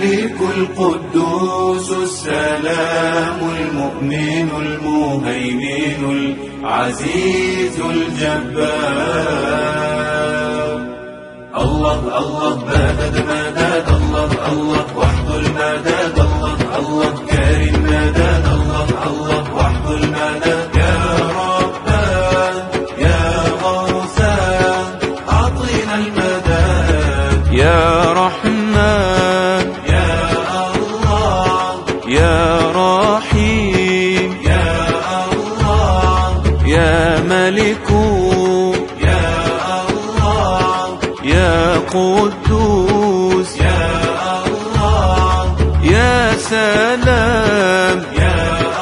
الملك القدوس السلام المؤمن المهيمن العزيز الجبار. الله الله مدد مدد الله الله وحد المدد الله الله كريم مدد الله الله وحد المدد. يا ربان يا غوثان أعطنا المدد. يا رحمن يا الله يا رحيم يا الله يا ملك يا قدوس يا الله يا سلام يا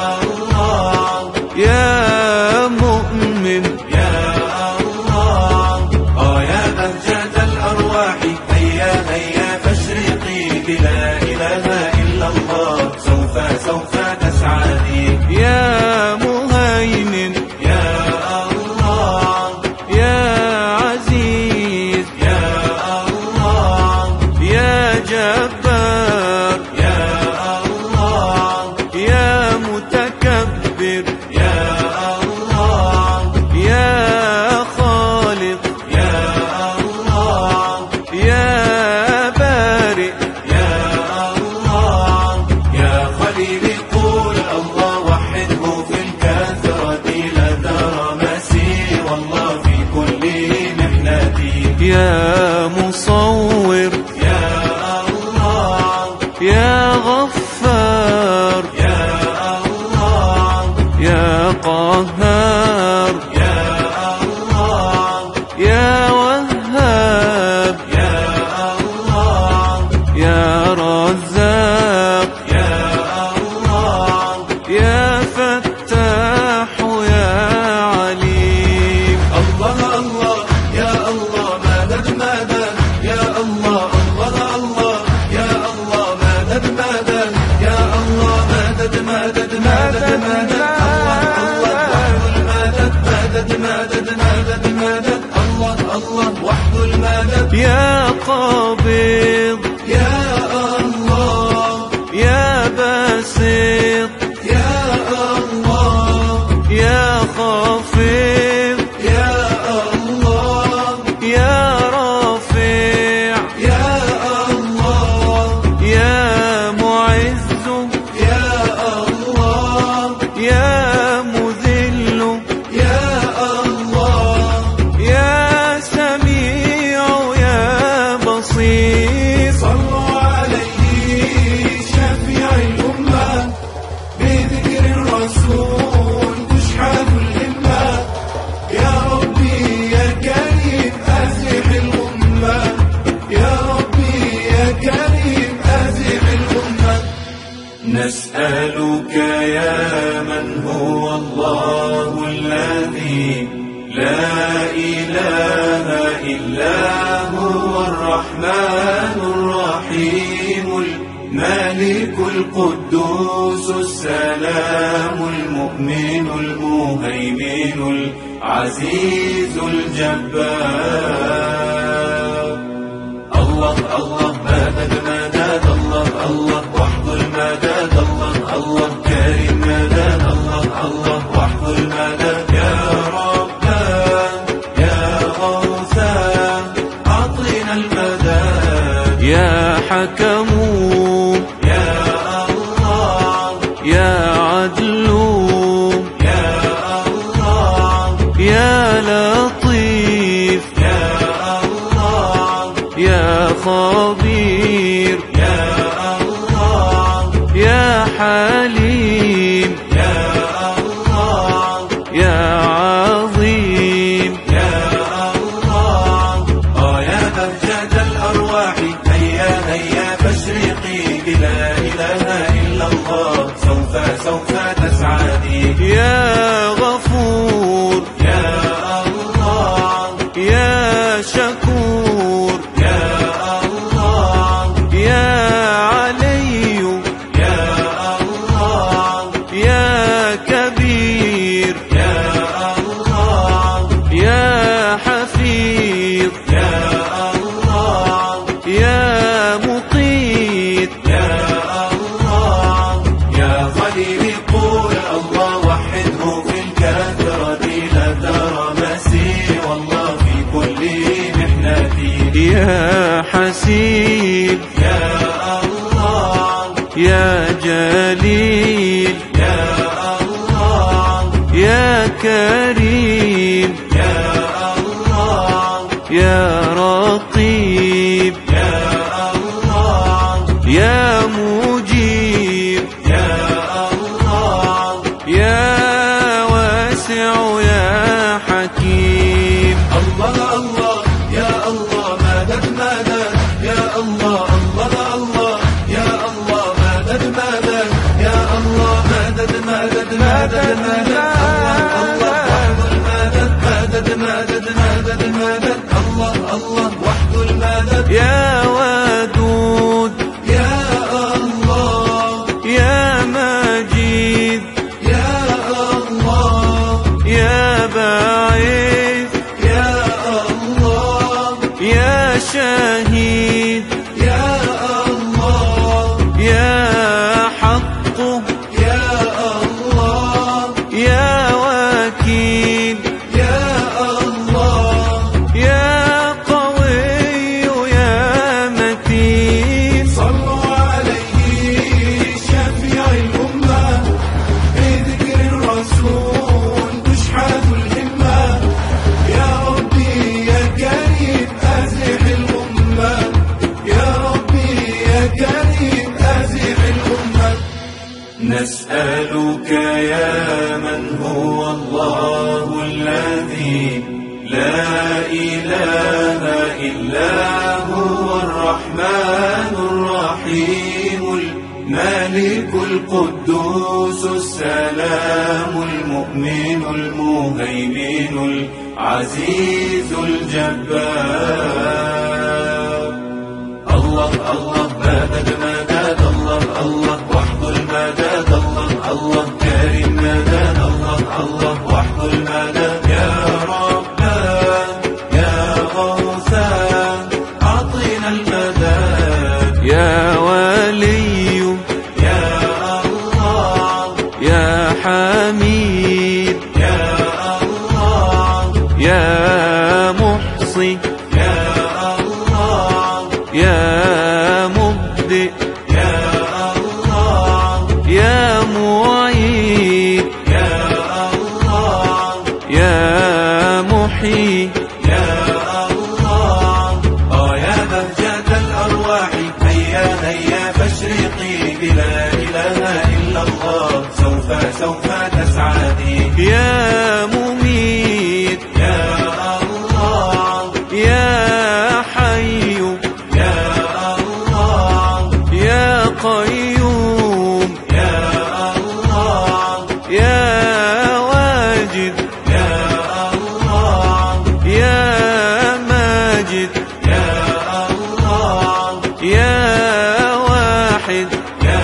الله يا مؤمن يا الله. يا بهجة الأرواح هيا هيا فاشرقي بلا إله إلا الله سوف تسعدي. يا مهيمن يا الله يا عزيز يا الله يا جبار يا الله يا متكبر يا الله يا خالق يا الله يا بارئ يا الله. يا خليلي قول الله وحده في الكثرة لا ترى مسير الله في كل محنتي. يا مصور يا الله يا غفار يا الله يا قهار يا الله يا وهاب يا الله يا رزاق يا الله يا فتاح يا عليم. الله الله يا الله مدد مدد يا الله الله الله يا الله مدد مدد يا الله مدد مدد مدد مدد الله الله وحد المدد مدد مدد مدد مدد الله الله وحد المدد. يا قابض يا الله يا باسط يا الله يا خافض يا الله يا رافع يا الله يا معز يا الله يا مذل يا الله يا سميع يا بصير. صلوا عليه شفيع الأمة بذكر الرسول تشحن الهمة. يا ربي يا كريم أزح الأمة يا ربي يا كريم أزح الأمة. نسألك يا من هو الله الذي لا إله إلا هو الرحمن الرحيم الملك القدوس السلام المؤمن المهيمن العزيز الجبار. الله الله مدد مدد الله الله وحد المدد الله الله كريم مدد الله الله وحد المدد. يا ربان يا غوثان أعطنا المدد. يا حكم يا الله يا عدل يا الله يا لطيف يا الله يا خبير يا الله يا حليم يا الله يا عظيم يا الله. يا بهجة الأرواح هيا هيا فاشرقي بلا إله إلا الله سوف تسعدي. يا غفور يا الله يا شكور يا الله يا علي يا الله يا كبير يا الله يا حفيظ يا الله يا مقيت يا يا جليل يا الله يا كريم يا الله يا رقيب يا الله يا مجيب يا الله يا واسع يا حكيم. الله الله يا الله مدد مدد يا الله الله الله يا الله مدد مدد يا الله مدد مدد مدد مدد الله وحده المدد مدد مدد مدد مدد الله الله وحده المدد يا ودود يا الله يا مجيد يا الله يا بعيد يا الله يا شهيد يا الله يا حق يا الله يا وكيل يا الله يا قوي يا متين. صلوا عليه شفيع الأمة بذكر الرسول تشحذ الهمة يا ربي يا كريم أزح الأمة يا ربي يا كريم أزح الأمة. نسألك يا من هو الله الذي لا إله إلا هو الرحمن الرحيم الملك القدوس السلام المؤمن المهيمن العزيز الجبار. الله الله مدد مدد الله الله وحده المدد الله الله كريم مدد الله الله وحده المدد يا ربنا يا غوثان أعطنا المدد يا ولي يا الله يا حميد يا الله يا محصي يا الله يا مبدئ يا الله يا معيد يا الله يا محيي يا الله يا بهجة الأرواح هيا هيا فاشرقي بلا إله إلا الله سوف تسعدي. يا مميت يا الله يا حي يا الله يا قيوم يا الله يا واجد يا الله يا ماجد يا الله يا واحد يا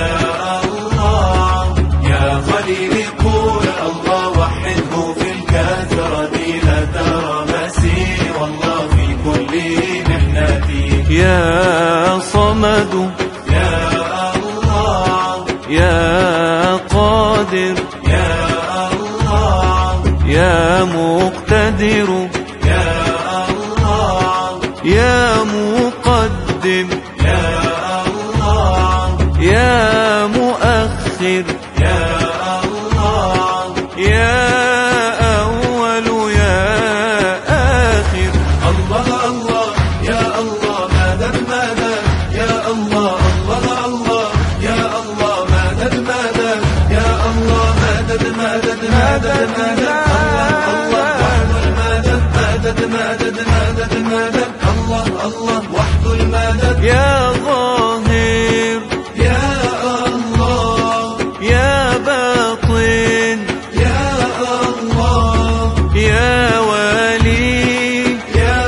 الله يا خليلي قول الله وحده في الكثرة لا ترى مسير الله في كل محنتي. يا صمد يا الله يا قادر يا الله يا مقتدر يا الله يا مقدم يا الله يا مؤخر يا الله يا أول يا آخر. الله الله يا الله مدد مدد يا الله الله الله يا الله مدد مدد يا الله مدد مدد مدد مدد الله وحده المدد مدد مدد مدد مدد الله الله وحده المدد يا ظاهر يا الله يا باطن يا الله يا ولي يا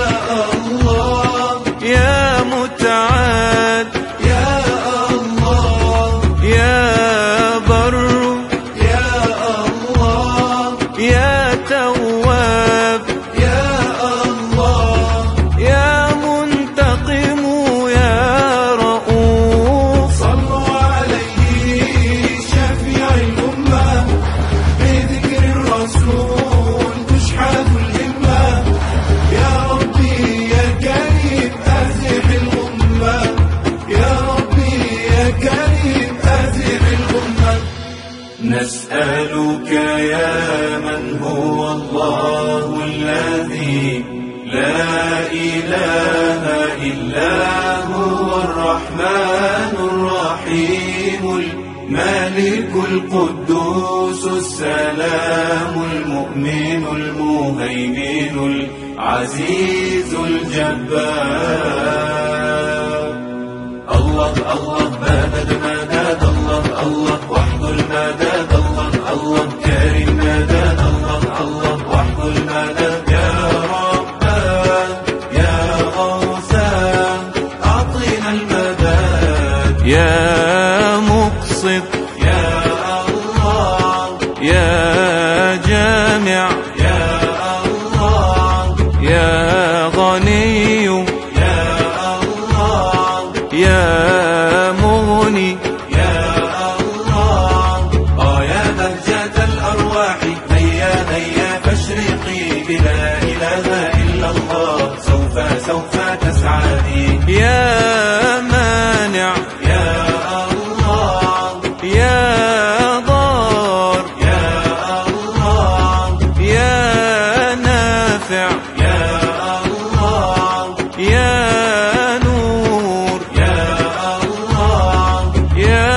الله يا متعال يا الله يا بر يا الله يا تواب يا الله يا منتقم يا رؤوف. صلوا عليه شفيع الأمة بذكر الرسول تشحذ الهمة يا ربي يا كريم أزح الأمة يا ربي يا كريم نسألك يا من هو الله الذي لا إله إلا هو الرحمن الرحيم الملك القدوس السلام المؤمن المهيمن العزيز الجبار. الله الله مدد مدد الله الله وحد المدد الله الله كريم مدد الله الله وحد المدد يا ربان يا غوثان أعطينا المدد يا مقسط يا الله يا جامع يا الله يا غني يا الله يا مغني يا الله يا بهجة الأرواح هيا هيا فاشرقي بلا إله إلا الله سوف تسعدي يا مانع يا الله يا ضار يا الله يا نافع يا الله يا نور يا الله يا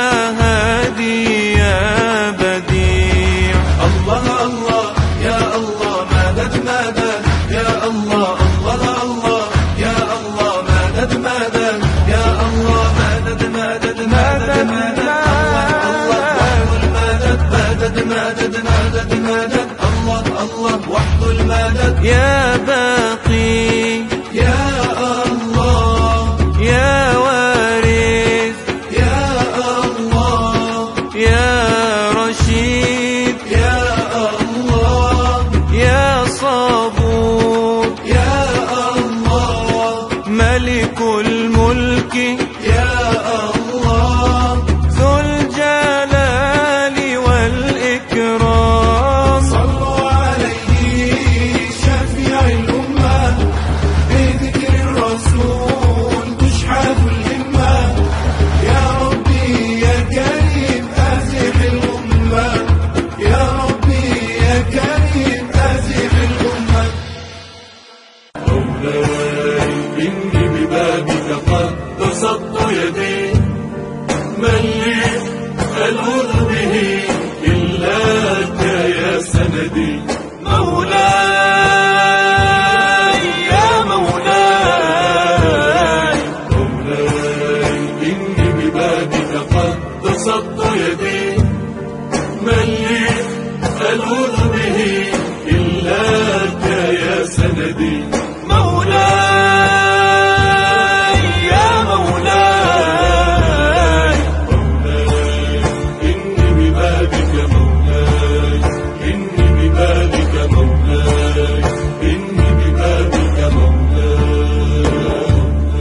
هادي يا بديع. الله الله يا الله مدد مدد يا الله الله الله يا الله مدد مدد يا الله مدد مدد مدد مدد الله وحد المدد مدد مدد مدد مدد الله الله وحد المدد يا باقي يا الله يا وارث يا الله يا رشيد يا الله يا صبور يا الله ملك الملك يا الله ذو الجلال والإكرام. صلوا عليه شفيع الأمة بذكر الرسول تشحذ الهمة يا ربي يا كريم أزح الأمة يا ربي يا كريم أزح الأمة. مولاي إني ببابك قد بسطت يدي من لي ألوذ به إلاك يا سندي. مولاي يا مولاي مولاي إني ببابك قد بسطت يدي من لي ألوذ به إلاك يا سندي. مولاي يا مولاي مولاي إني ببابك مولاي إني ببابك مولاي إني ببابك مولاي.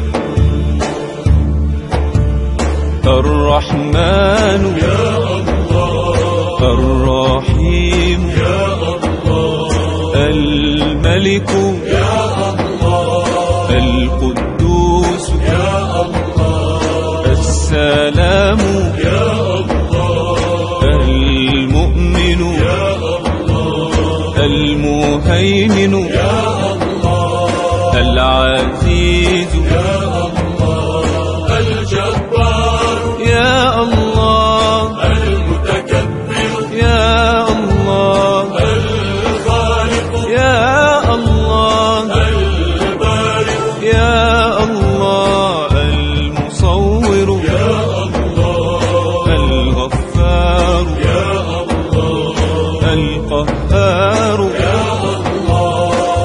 الرحمن يا الله الرحيم يا الله الملك يا الله القدوس يا الله السلام يا الله المؤمن يا الله المهيمن يا الله العزيز يا الله الجبار يا الله المتكبر يا الله الخالق يا الله البارئ يا الله المصور يا الله الغفار يا الله القهار يا الله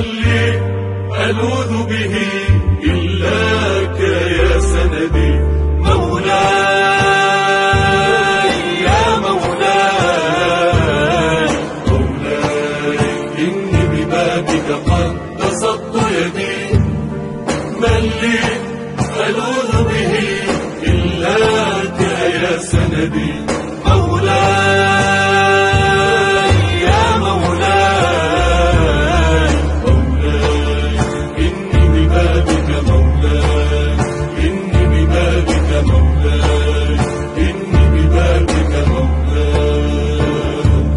من لي ألوذ به إلاك يا سندي مولاي يا مولاي مولاي إني ببابك قد بسطت يدي من لي ألوذ به إلاك يا سندي مولاي يا مولاي مولاي إني ببابك مولاي إني ببابك مولاي إني ببابك مولاي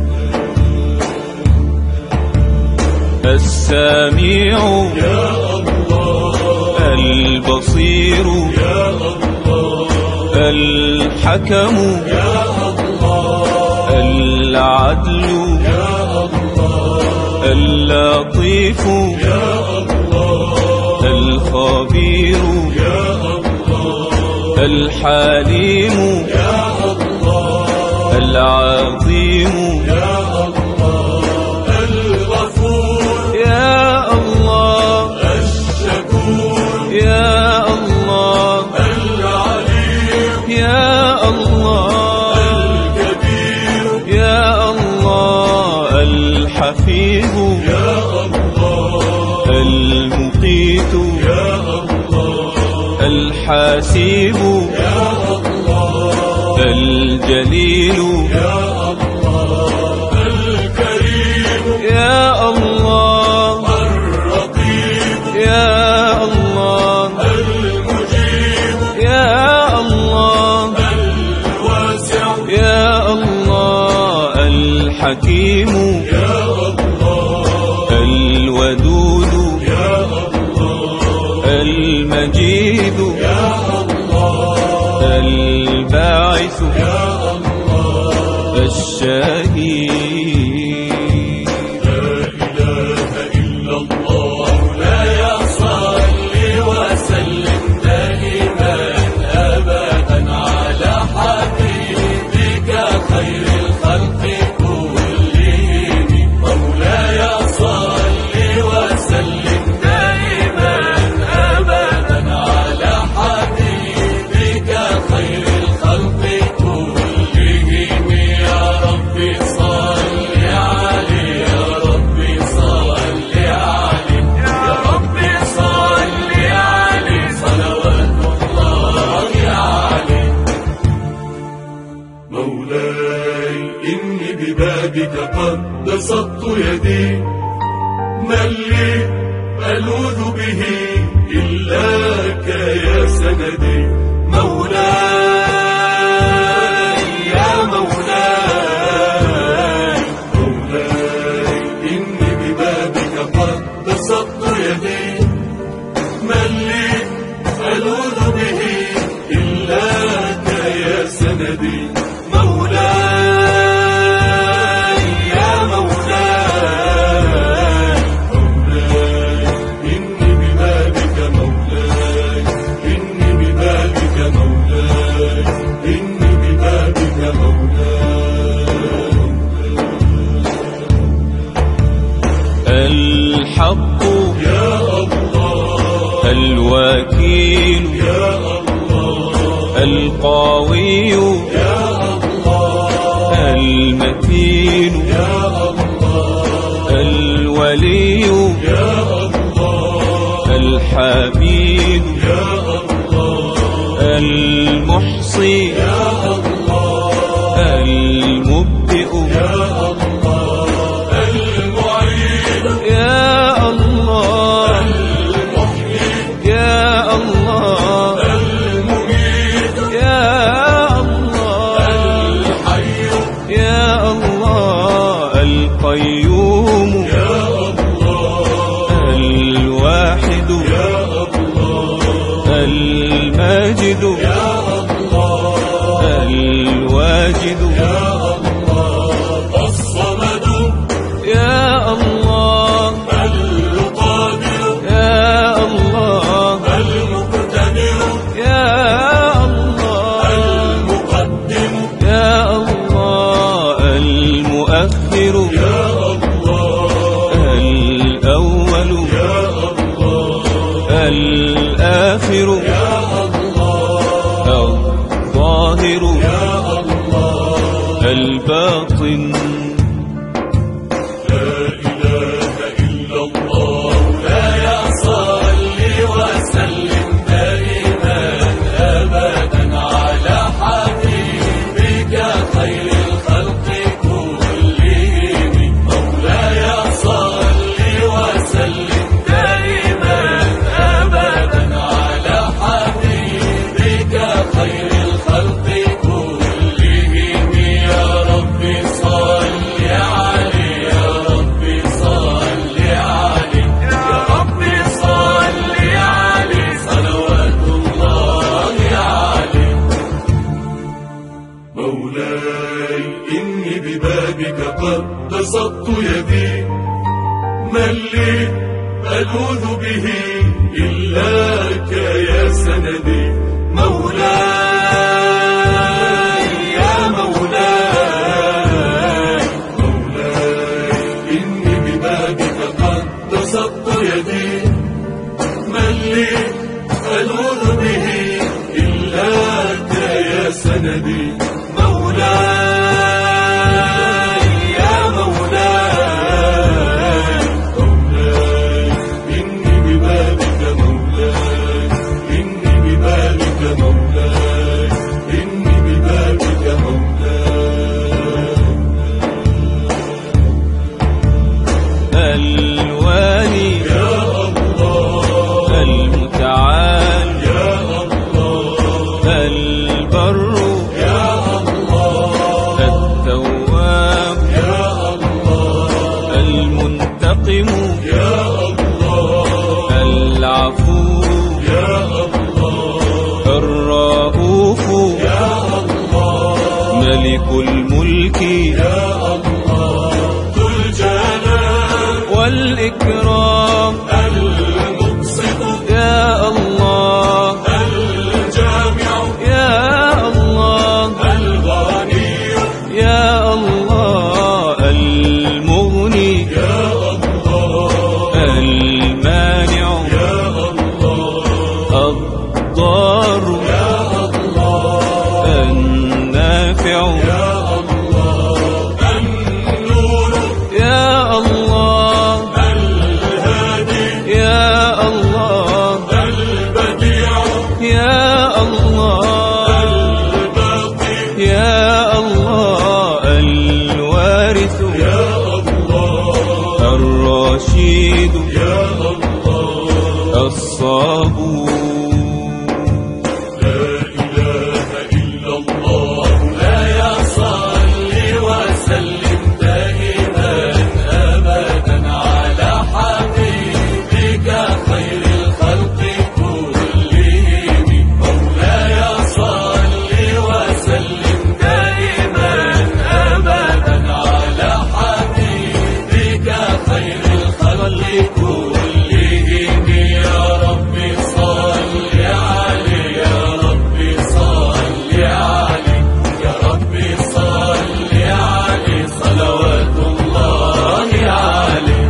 السميع يا الله البصير يا الله الحكم يا الله العدل يا الله اللطيف يا الله الخبير يا الله الحليم يا الله العظيم يا الله الغفور يا الله الشكور يا الله العليم يا الله الكبير يا الله الحفيظ يا الله المقيت يا الله الحاسب يا الله الجليل يا الله الكريم يا الله الرقيب يا الله المجيب يا الله الواسع يا الله الحكيم يا الله الودود يا الله المجيد يا الله الباعث يا الله الشهيد لا إله إلا الله لا يصلي وسلم دائما أبدا على حبيبك خير الخلق كلهم مولاي صل وسلم دائما أبدا على حبيبك خير الخلق كلهم يا ربي صل عليه يا ربي صل عليه يا ربي صل عليه صلوات الله عليه مولاي إني ببابك قد بسطت يدي من لي ألوذ به إلاك يا سندي مولاي يا مولاي مولاي إني ببابك قد بسطت يدي من لي ألوذ به إلاك يا سندي مولاي يا مولاي مولاي إني ببابك مولاي إني ببابك مولاي إني ببابك مولاي الحق يا الله الوكيل يا الله القوي يا الله المتين يا الله الولي يا الله الحميد يا الله المحصي يا الله المبدئ يا الله المعيد يا الله المحيي يا الله المميت يا الله الحي يا الله القيوم يا الله الواحد يا الله الماجد يا الله الآخر يا الله، الظاهر يا الله، الباطن. لا إله إلا الله، لا يا صل وسلم دائما أبدا على حبيبك خير الخلق كلهم. مولاي صل وسلم دائما أبدا على حبيبك خير الخلق كلهم. يا ربي صل عليه، يا ربي صل عليه، يا ربي صل عليه، صلوات الله عليه. مولاي إني ببابك قد بسطت يدي، من لي ألوذ به إلاك يا سندي. مولاي يا مولاي، مولاي إني ببابك قد بسطت يدي، من لي ألوذ به إلاك يا سندي. مولاي يا مولاي، مولاي إني ببابك مولاي، إني ببابك مولاي، إني ببابك مولاي. الوالي يا الله، المتعال يا الله، البر يا الله، التواب يا الله، المنتقم يا الله، العفو يا الله، الرؤوف يا الله، ملك الملك يا الله، ذو الجلال والإكرام المقسط يا الله، الجامع يا الله، الغني يا الله، المغني يا الله، المانع يا الله، الضار يا الله، النافع يا الله، النور يا الله، الهادي يا الله، البديع يا الله، الباقي يا الله، الوارث يا الله، الرشيد يا الله. الصبور. لا إله إلا الله، لا يا صل وسلم دائما أبدا على حبيبك خير الخلق كلهم. مولاي صل وسلم دائما أبدا على حبيبك خير الخلق كلهم. يا ربي صل عليه، يا ربي صل عليه، يا ربي صل عليه، صلوات الله عليه.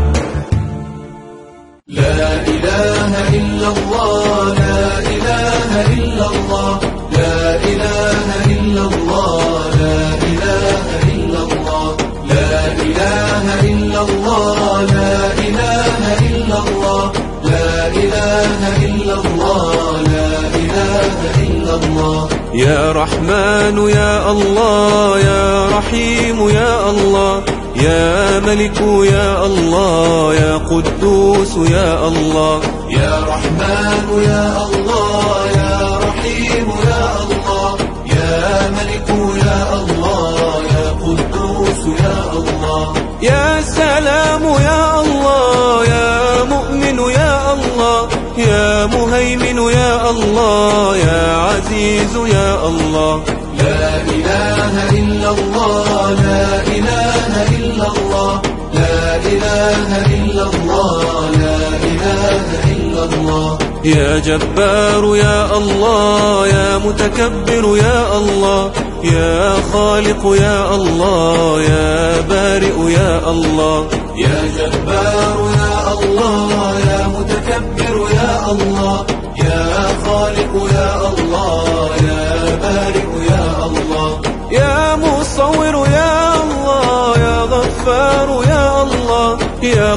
لا إله إلا الله، لا إله إلا الله، لا إله إلا الله، لا إله إلا الله، لا إله إلا الله، لا إله إلا الله، لا إله إلا الله، لا إله إلا الله. يا رحمن يا الله، يا رحيم يا الله، يا ملك يا الله، يا قدوس يا الله. يا رحمن يا الله، يا رحيم يا الله، يا ملك يا الله، يا قدوس يا الله. يا سلام يا الله، يا مؤمن يا الله، يا مهيمن يا الله، يا عزيز يا الله. لا إله إلا الله، لا إله إلا الله، لا إله إلا الله، لا إله إلا الله. يا جبار يا الله، يا متكبر يا الله، يا خالق يا الله، يا بارئ يا الله. يا جبار يا الله، يا متكبر يا الله،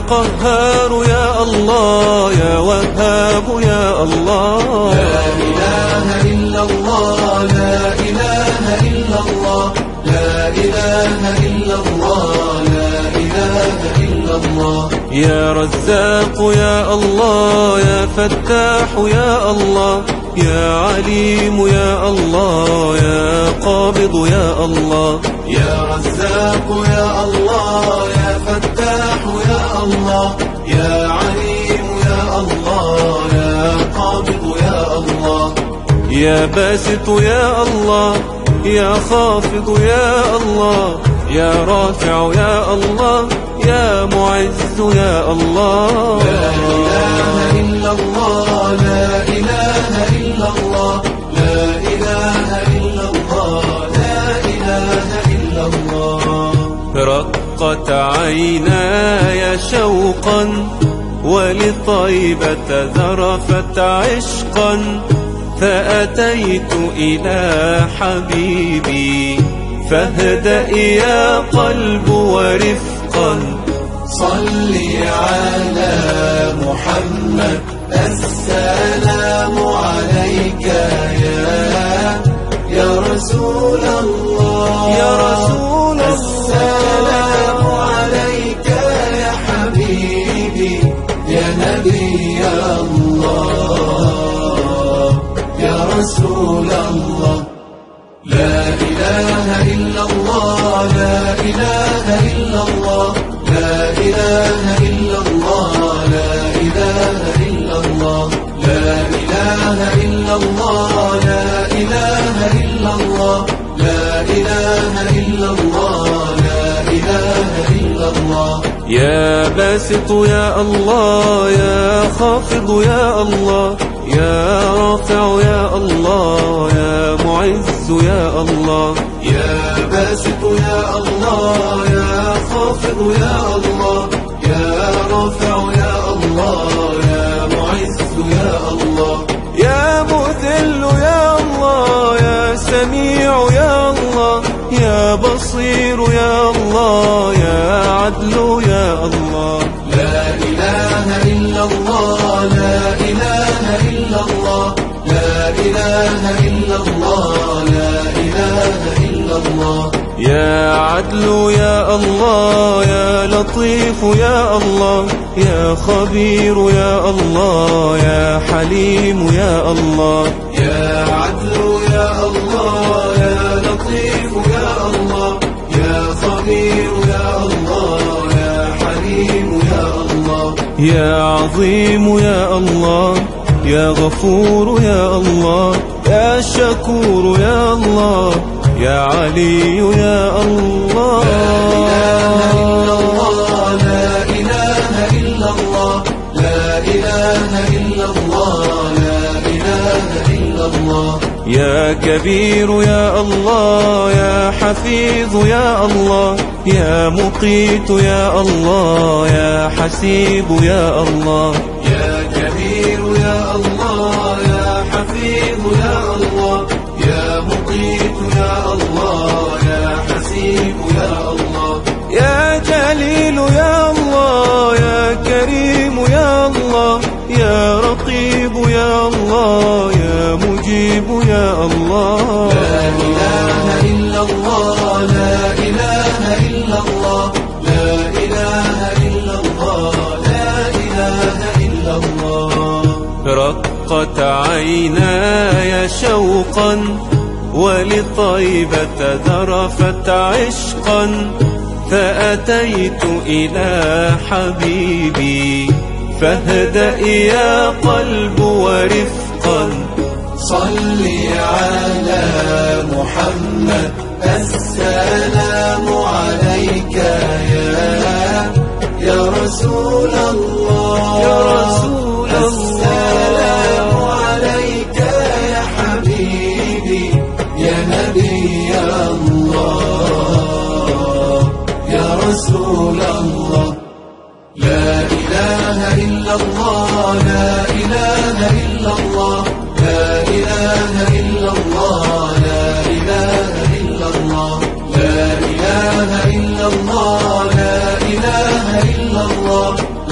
قهار يا الله يا وهاب يا الله. لا إله إلا الله لا إله إلا الله لا إله إلا الله لا إله إلا الله. يا رزاق يا الله يا فتاح يا الله يا عليم يا الله يا قابض يا الله. يا رزاق يا الله يا فتاح يا الله يا عليم يا الله يا قابض يا الله. يا باسط يا الله يا خافض يا الله يا رافع يا الله يا معز يا الله. لا إله إلا الله لا إله إلا الله لا إله إلا الله لا إله إلا الله. رقت عيناي شوقا ولطيبة ذرفت عشقا فأتيت إلى حبيبي فاهدأ يا قلب ورفقا. صل على محمد السلام عليك يا رسول الله يا رسول الله السلام عليك يا حبيبي يا نبي الله يا رسول الله. لا إله إلا الله لا إله إلا الله لا إله إلا الله لا إله إلا الله لا إله إلا الله لا إله إلا الله لا إله إلا الله لا إله إلا الله. يا باسط يا الله يا خافض يا الله يا رافع يا الله يا معز يا الله. يا باسط يا الله يا خافض يا الله يا رافع يا الله يا معز يا الله. يا مذل يا الله يا سميع يا الله يا بصير يا الله يا عدل يا الله. لا إله إلا الله لا إله إلا الله لا إله إلا الله لا إله إلا الله. يا عدل يا الله يا لطيف يا الله يا خبير يا الله يا حليم يا الله. يا عدل يا الله يا لطيف يا الله يا خبير يا الله يا حليم يا الله. يا عظيم يا الله يا غفور يا الله يا شكور يا الله يا علي يا الله. لا إله إلا الله لا إله إلا الله لا إله إلا الله. يا كبير يا الله يا حفيظ يا الله يا مقيت يا الله يا حسيب يا الله. يا كبير يا الله يا حفيظ يا الله يا مقيت يا الله يا حسيب يا الله. يا جليل يا الله يا كريم يا الله يا رقيب يا الله يا مجيب يا الله. لا إله إلا الله لا إله إلا الله لا إله إلا الله لا إله إلا الله. رقت عيناي شوقا ولطيبة ذرفت عشقا فأتيت إلى حبيبي فاهدأ يا قلب ورفقا. صل على محمد السلام عليك يا رسول الله يا رسول السلام عليك يا حبيبي يا نبي الله يا رسول الله. لا إله إلا الله لا إله إلا الله لا إله إلا الله لا إله إلا الله لا إله إلا الله لا إله إلا الله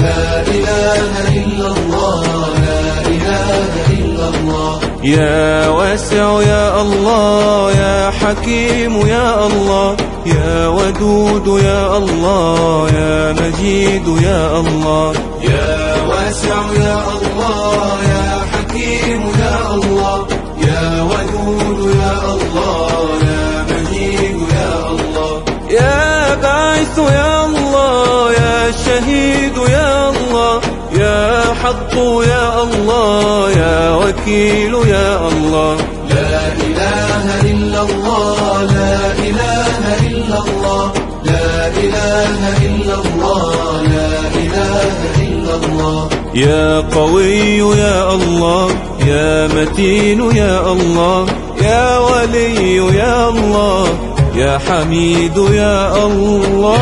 إله إلا الله، لا إله إلا الله. يا واسع يا الله، يا حكيم يا الله، يا ودود يا الله، يا مجيد يا الله. يا واسع يا الله، يا حكيم يا الله، يا ودود يا الله، يا مجيد يا الله. يا باعث يا الله، يا شهيد يا الله، يا حق يا الله، يا وكيل يا الله. لا إله إلا الله، لا إله إلا الله، لا إله إلا الله، لا إله إلا الله. يا قوي يا الله، يا متين يا الله، يا ولي يا الله، يا حميد يا الله.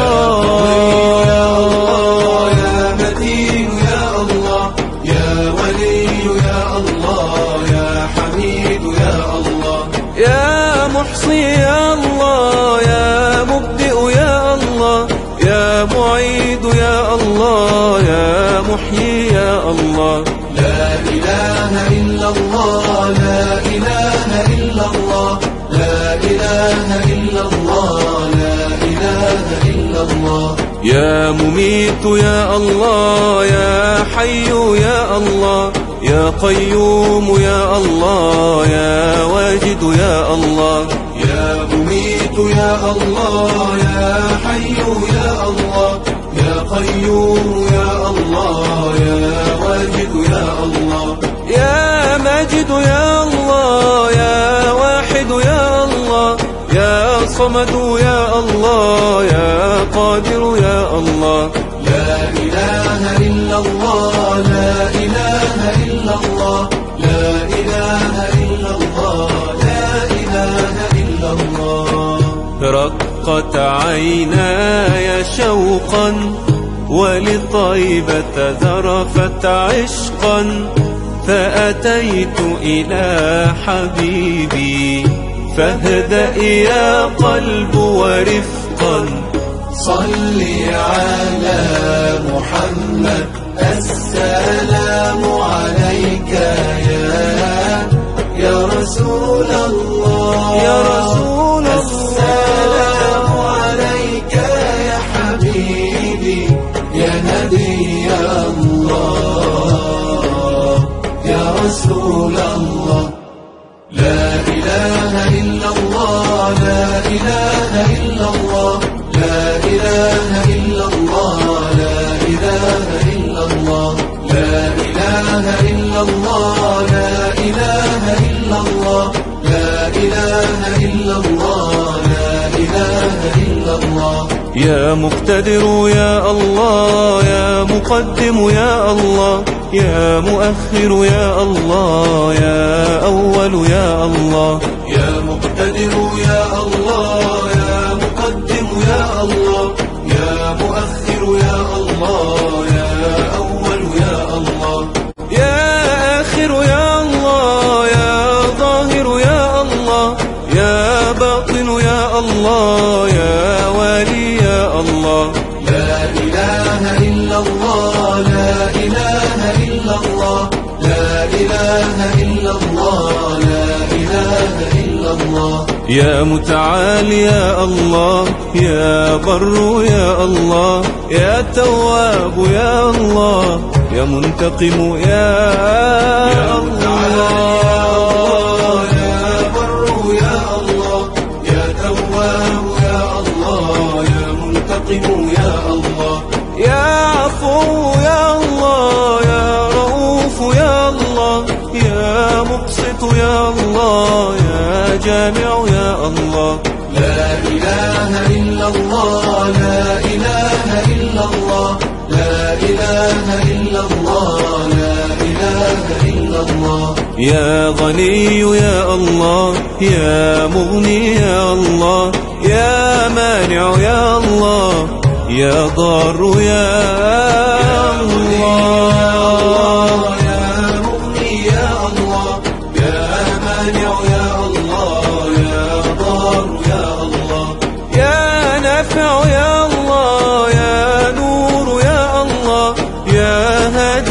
يا متين يا الله، يا ولي يا الله، يا حميد يا الله. يا محصي يا الله، يا مبدئ يا الله، يا معيد يا الله، يا محيي يا الله. لا إله إلا الله، لا إله إلا الله، لا إله إلا الله، لا إله إلا الله. يا مميت يا الله، يا حي يا الله، يا قيوم يا الله، يا واجد يا الله. يا مميت يا الله، يا حي يا الله، يا قيوم يا الله، يا واجد يا الله. يا ماجد يا الله، يا واحد يا الله، يا صمد يا الله، يا قادر يا الله. لا إله إلا الله، لا إله إلا الله، لا إله إلا الله، لا إله إلا الله. رقت عيناي شوقا ولطيبة ذرفت عشقا، فأتيت إلى حبيبي فاهدأ يا قلب ورفقا. صل على محمد، السلام عليك يا رسول الله، يا رسول الله. السلام عليك يا حبيبي، يا نبي الله، يا رسول الله. لا إله إلا الله، لا إله إلا الله، لا إله إلا الله، لا إله إلا الله. لا إله إلا الله، لا إله إلا الله، لا إله إلا الله، لا إله إلا الله. يا مقتدر يا الله، يا مقدم يا الله، يا مؤخر يا الله، يا أول يا الله. يا مقتدر يا الله، يا مقدم يا الله، يا مؤخر يا الله، يا أول يا الله. يا آخر يا الله، يا ظاهر يا الله، يا باطن يا الله، يا والي يا الله. لا إله إلا الله، لا إله إلا الله، لا إله إلا الله، لا إله إلا الله. يا متعالي يا الله، يا بر يا الله، يا تواب يا الله، يا منتقم يا الله. يا بر يا الله، يا تواب يا الله، يا منتقم يا الله. يا عفو يا الله، يا رؤوف يا الله، يا مقسط يا الله، يا جامع يا الله. لا إله إلا الله، لا إله إلا الله، لا إله إلا الله، لا إله إلا الله. يا غني يا الله، يا مغني يا الله، يا مانع يا الله، يا ضار يا الله. يا مغني يا الله، يا مانع يا الله، يا ضار يا الله. يا نافع يا الله، يا نور يا الله، يا هادي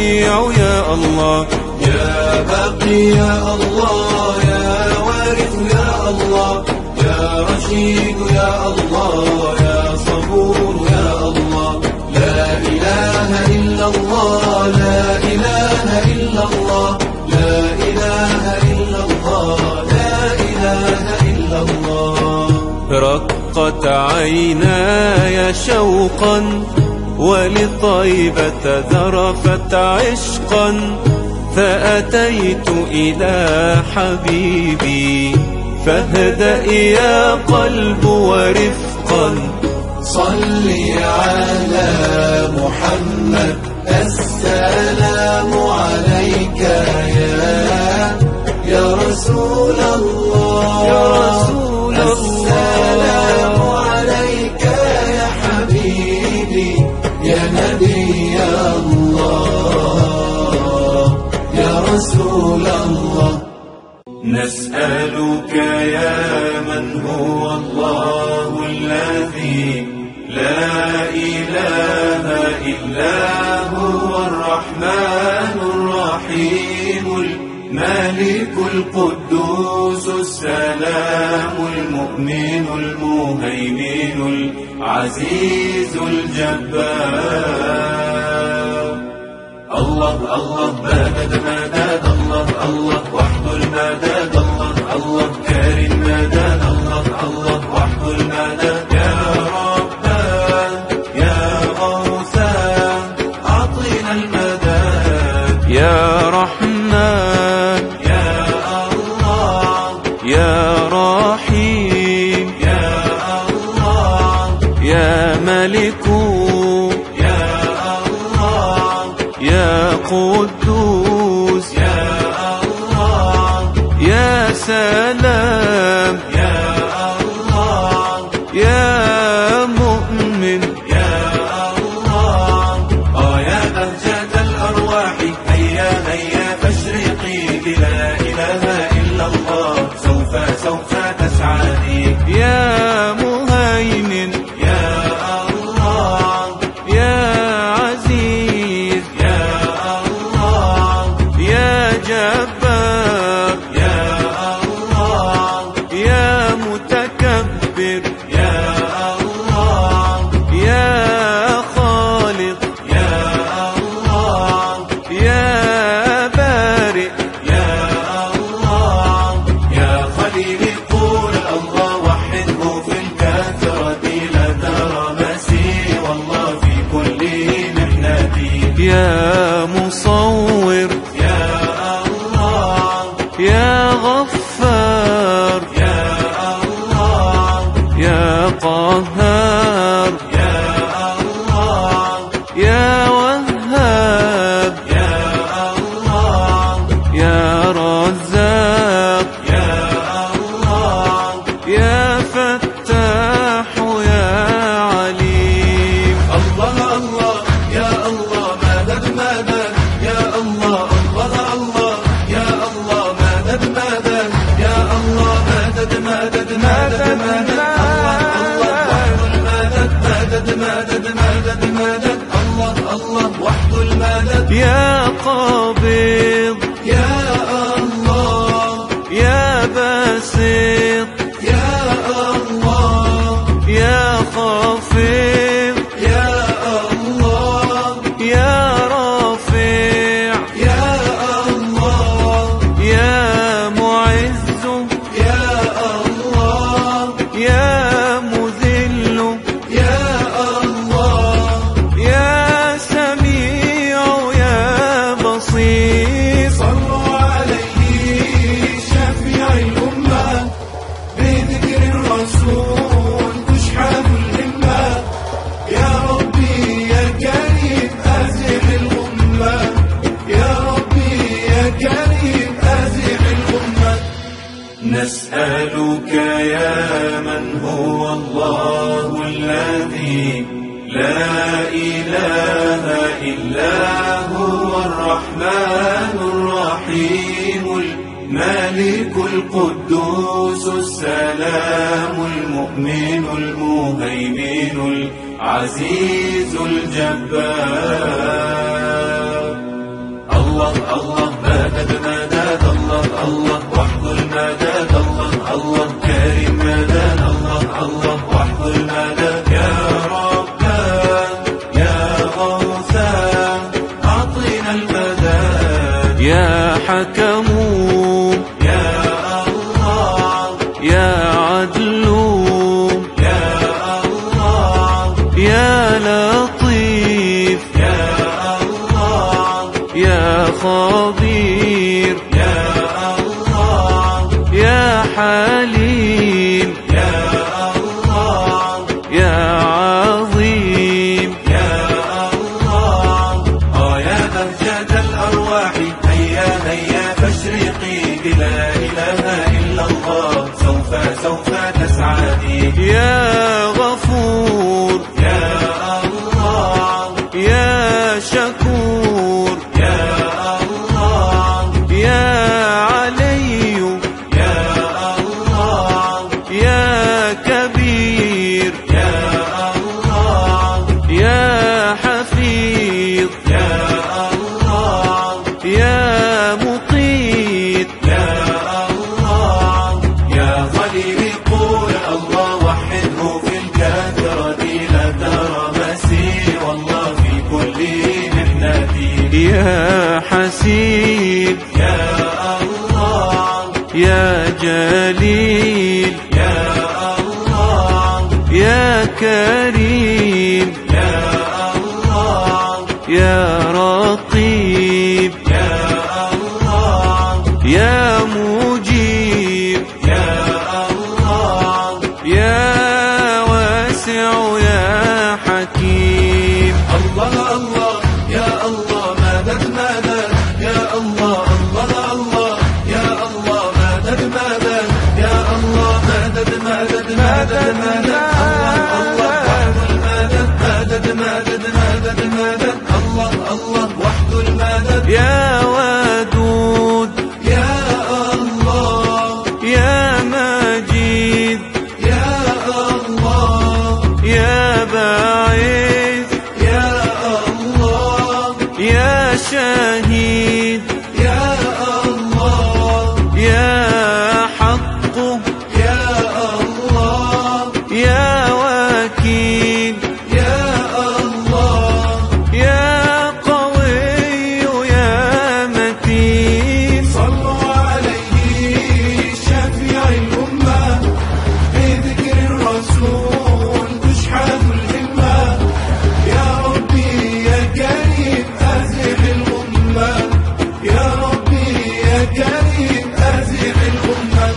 بديع يا الله. يا باقي يا الله، يا وارث يا الله، يا رشيد يا الله، يا صبور يا الله. لا إله إلا الله، لا إله إلا الله، لا إله إلا الله، لا إله إلا الله. رقت عيناي شوقا ولطيبة ذرفت عشقا، فأتيت إلى حبيبي فاهدأ يا قلب ورفقا. صل على محمد، السلام عليك يا رسول الله، يا رسول السلام عليك يا حبيبي يا نبي الله يا رسول الله. نسألك يا من هو الله الذي لا إله إلا هو الرحمن الرحيم الملك القدوس السلام المؤمن المهيمن العزيز الجبار. الله الله مدد مدد الله الله وحد المدد الله الله كريم مدد الله الله وحد المدد. يا ربان يا غوثان أعطنا المدد. يا رحمن يا الله يا رحيم يا الله يا ملك يا قدوس يا الله يا سلام يا الله يا مؤمن يا الله. يا بهجة الأرواح هيا هيا فاشرقي بلا إله إلا الله، سوف تسعدي. يا مهيمن يا الله يا عزيز جبار يا الله يا متكبر يا الله يا خالق يا الله يا بارئ يا الله يا خليلي قول الله وحده في الكثرة لا ترى مسير والله في كل محنتي. يا مصور يا غفار يا الله يا قهار يا الله يا وهاب يا الله يا رزاق يا الله يا فتاح يا عليم. الله الله يا الله مدد مدد يا الله الله الله يا الله مدد مدد يا الله مدد مدد مدد مدد مدد مدد مدد الله الله وحد المدد. يا قابض يا الله يا باسط يا الله يا خافض يا الله يا رافع يا الله يا معز يا الله يا مذل يا الله يا سميع يا بصير. صلوا عليه شفيع الأمة بذكر الرسول تشحن الهمة. يا ربي يا كريم أزح الأمة، يا ربي يا كريم أزح الأمة. نسألك يا من هو الله الذي لا إله إلا هو الرحمن الرحيم الملك القدوس السلام المؤمن المهيمن العزيز الجبار. الله الله مدد مدد الله الله وحد المدد الله الله كريم مدد الله الله وحد المدد يا ربان يا غوثان أعطنا المدد يا حكم يا الله يا عدل يا الله يا لطيف يا الله يا خبير يا الله يا حليم يا الله يا عظيم يا الله يا بهجة الأرواح هيا هيا فاشرقي بلا إله إلا الله سوف تسعدي يا غفور يا الله يا شكور يا الله يا علي يا الله يا كبير يا الله يا حفيظ يا الله يا مقيت يا الله يا ظليل قول الله وحده في الكثرة لا ترى مسير والله في كل محنة يا حسيب يا الله يا جليل يا الله يا كريم يا الله يا رقيب يا الله يا مجيب يا الله يا واسع يا حكيم الله الله يا الله مدد مدد يا الله الله الله يا الله مدد مدد يا الله مدد مدد مدد مدد الله الله وحد المدد مدد مدد مدد مدد الله الله وحد المدد يا ودود يا الله يا مجيد يا الله يا باعث يا الله يا شهيد يا الله يا حق يا الله يا وكيل يا الله يا قوي يا متين صلوا عليه شفيع الأمة بذكر الرسول تشحذ الهمة يا ربي يا كريم أزح الأمة يا ربي يا كريم أزح الأمة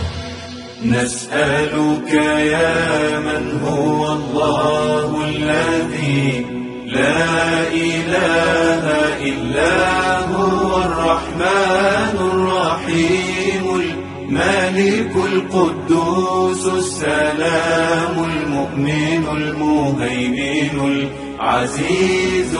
نسألك يا من هو الله الذي لا إله إلا هو الرحمن الرحيم الملك القدوس السلام المؤمن المهيمن العزيز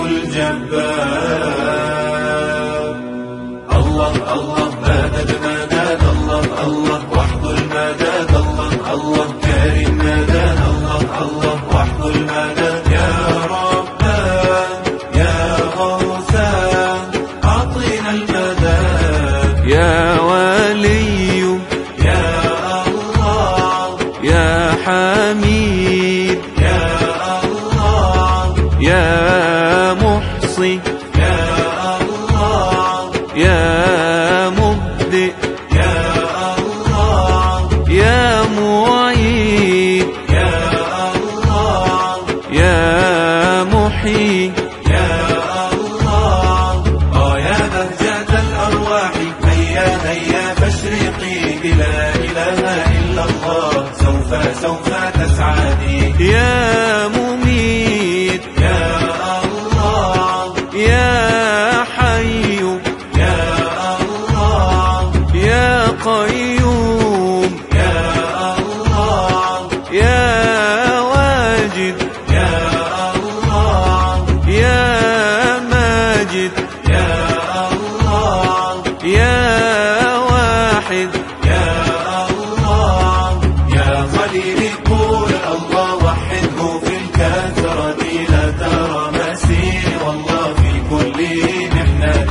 الجبار الله الله مدد مدد الله الله وحد المدد الله الله كريم مدد الله الله وحد المدد يا ربان يا غوثان أعطنا المدد يا ولي يا الله يا حميد يا الله يا محصي يا الله يا مبدئ يا الله يا معيد يا الله يا محيي يا الله يا بهجة الأرواح هيا هيا فاشرقي بلا إله إلا الله سوف تسعدي يا مميت يا الله يا حي يا الله يا قيوم يا الله يا واجد يا الله يا ماجد يا الله يا واحد يا الله يا ظليل قول الله وحده في الكثرة لا ترى مسير والله في كل محنة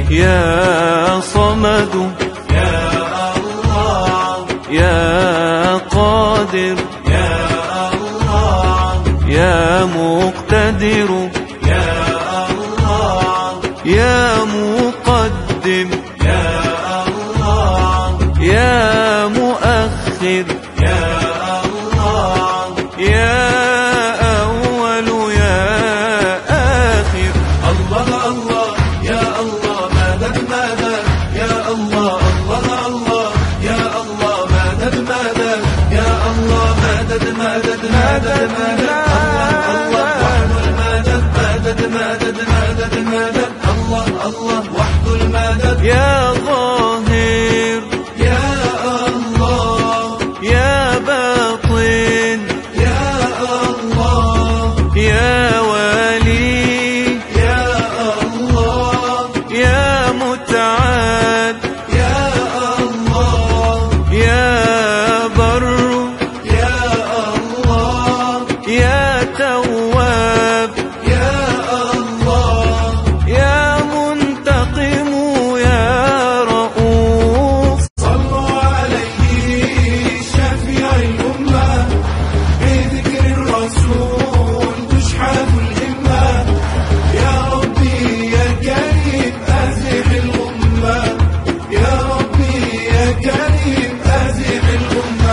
يا صمد يا الله يا قادر يا الله يا مقتدر يا الله يا مقدم يا الله يا مؤخر يا الله يا أول يا آخر. الله الله يا الله مدد مدد يا الله الله الله يا الله مدد مدد يا الله مدد مدد مدد مدد الله وحده المدد مدد مدد مدد مدد الله الله وحده المدد يا ظاهر يا الله يا باطن يا الله يا ولي يا الله يا متعال يا الله يا بر يا الله يا تواب يا الله يا منتقم يا رؤوف. صلوا عليه شفيع الأمة بذكر الرسول تشحذ الهمة يا ربي يا كريم أزح الأمة يا ربي يا كريم أزح الأمة.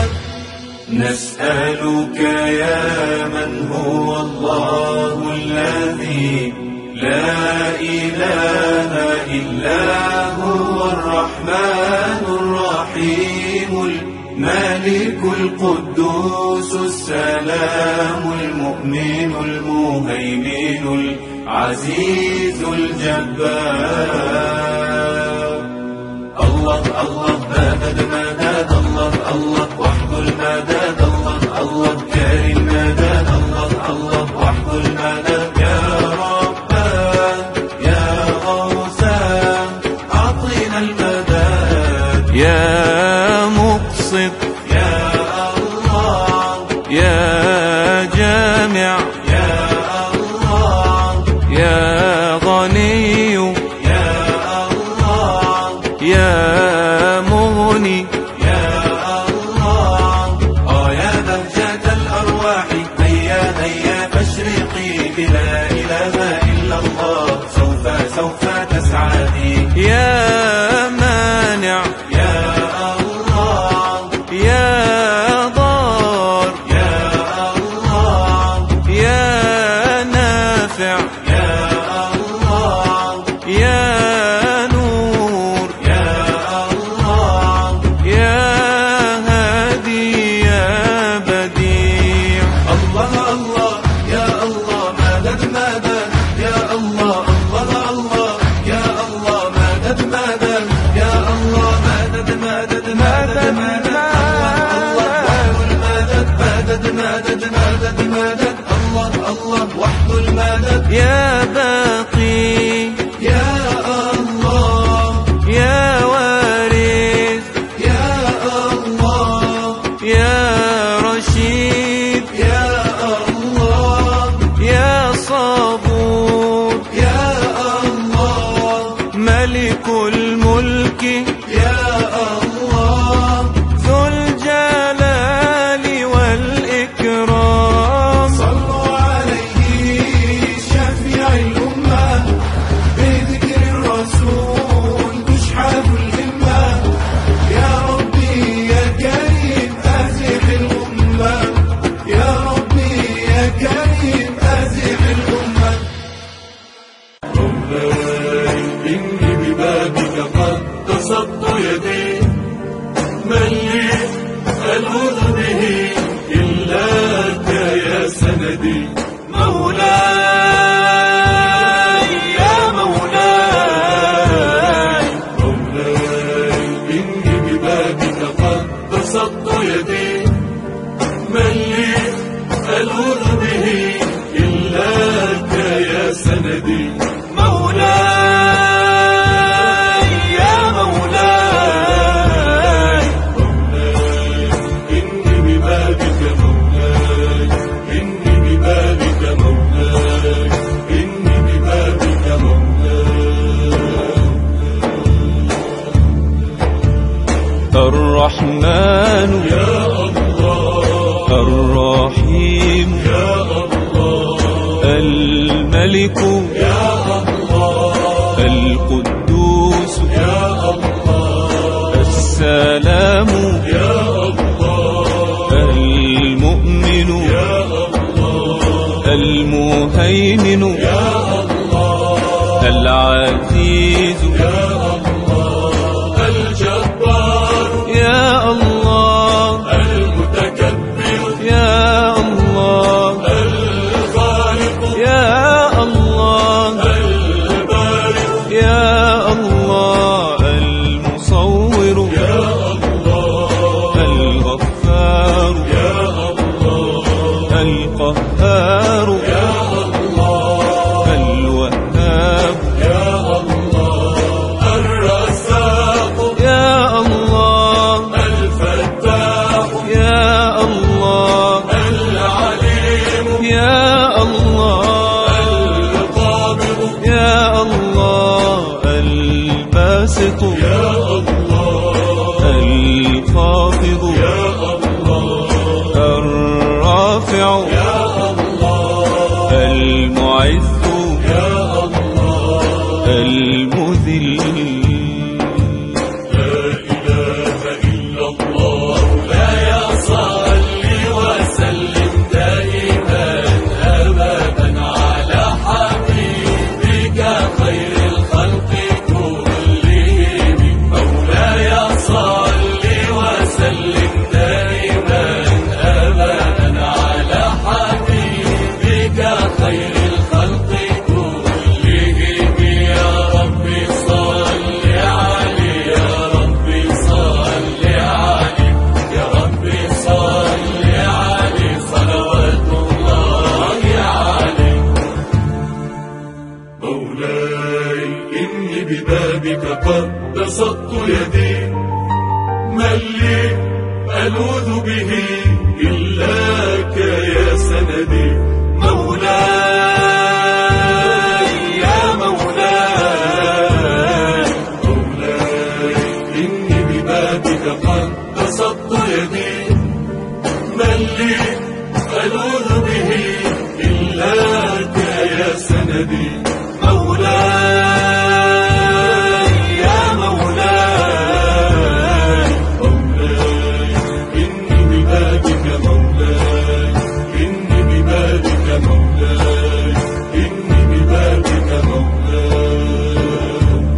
نسألك يا من هو الله الذي لا إله إلا هو الرحمن الرحيم الملك القدوس السلام المؤمن المهيمن العزيز الجبار. الله الله مدد مدد الله الله وحده المدد الله الله كريم مدد الله الله وحده المدد يا ربان يا غوثان أعطينا المدد يا مقسط يا الله يا جامع يا الله يا غني يا الله يا مغني يا الله يا بهجة الأرواح هيا هيا فاشرقي بلا إله إلا الله سوف تسعدي يا مانع يا الله يا ضار يا الله يا نافع يا الله يا نور يا الله يا هادي يا بديع. الله الله يا الله مدد مدد يا الله الله الله يا الله مدد مدد يا الله مدد مدد مدد مدد الله وحده المدد مدد مدد مدد مدد الله الله وحده المدد يا باقي يا الله يا وارث يا الله يا رشيد يا الله يا صبور يا الله ملك الملك يا الله ذو الجلال والإكرام. صلوا عليه شفيع الأمة بذكر الرسول تشحذ الهمة يا ربي يا كريم أزح الأمة يا ربي يا كريم أزح الأمة. ربي إني ببابك قد بسطت يدي الرحمن يا الله، الرحيم يا الله، الملك يا الله، القدوس يا الله، السلام يا الله، المؤمن يا الله، المهيمن يا الله، العزيز يا الله، الجبار يا الله، المتكبر يا الله، الخالق يا الله، البارئ يا الله، المصور يا الله، الغفار يا الله، القهار يا الله، الوهاب يا الله، الرزاق يا الله، الفتاح يا الله، العليم يا الله، القابض يا الله، الباسط يا الله، الخافض يا الله، الرافع يا الله، المعز يا الله، المذل لا إله إلا الله، لا يصل وسلم دائما أبدا على حبيبك خير الخلق كلهم. مولاي صل وسلم دائما أبدا على حبيبك خير الخلق كلهم. يا ربي صل عليه، يا ربي صل عليه، يا ربي صل عليه صلوات الله عليه. مولاي إني ببابك قد بسطت يدي، من لي ألوذ به إلاك يا سندي. مولاي يا مولاي، مولاي إني ببابك قد بسطت يدي، من لي ألوذ به إلاك يا سندي. مولاي يا مولاي، مولاي إني ببابك مولاي، إني ببابك مولاي، إني ببابك مولاي.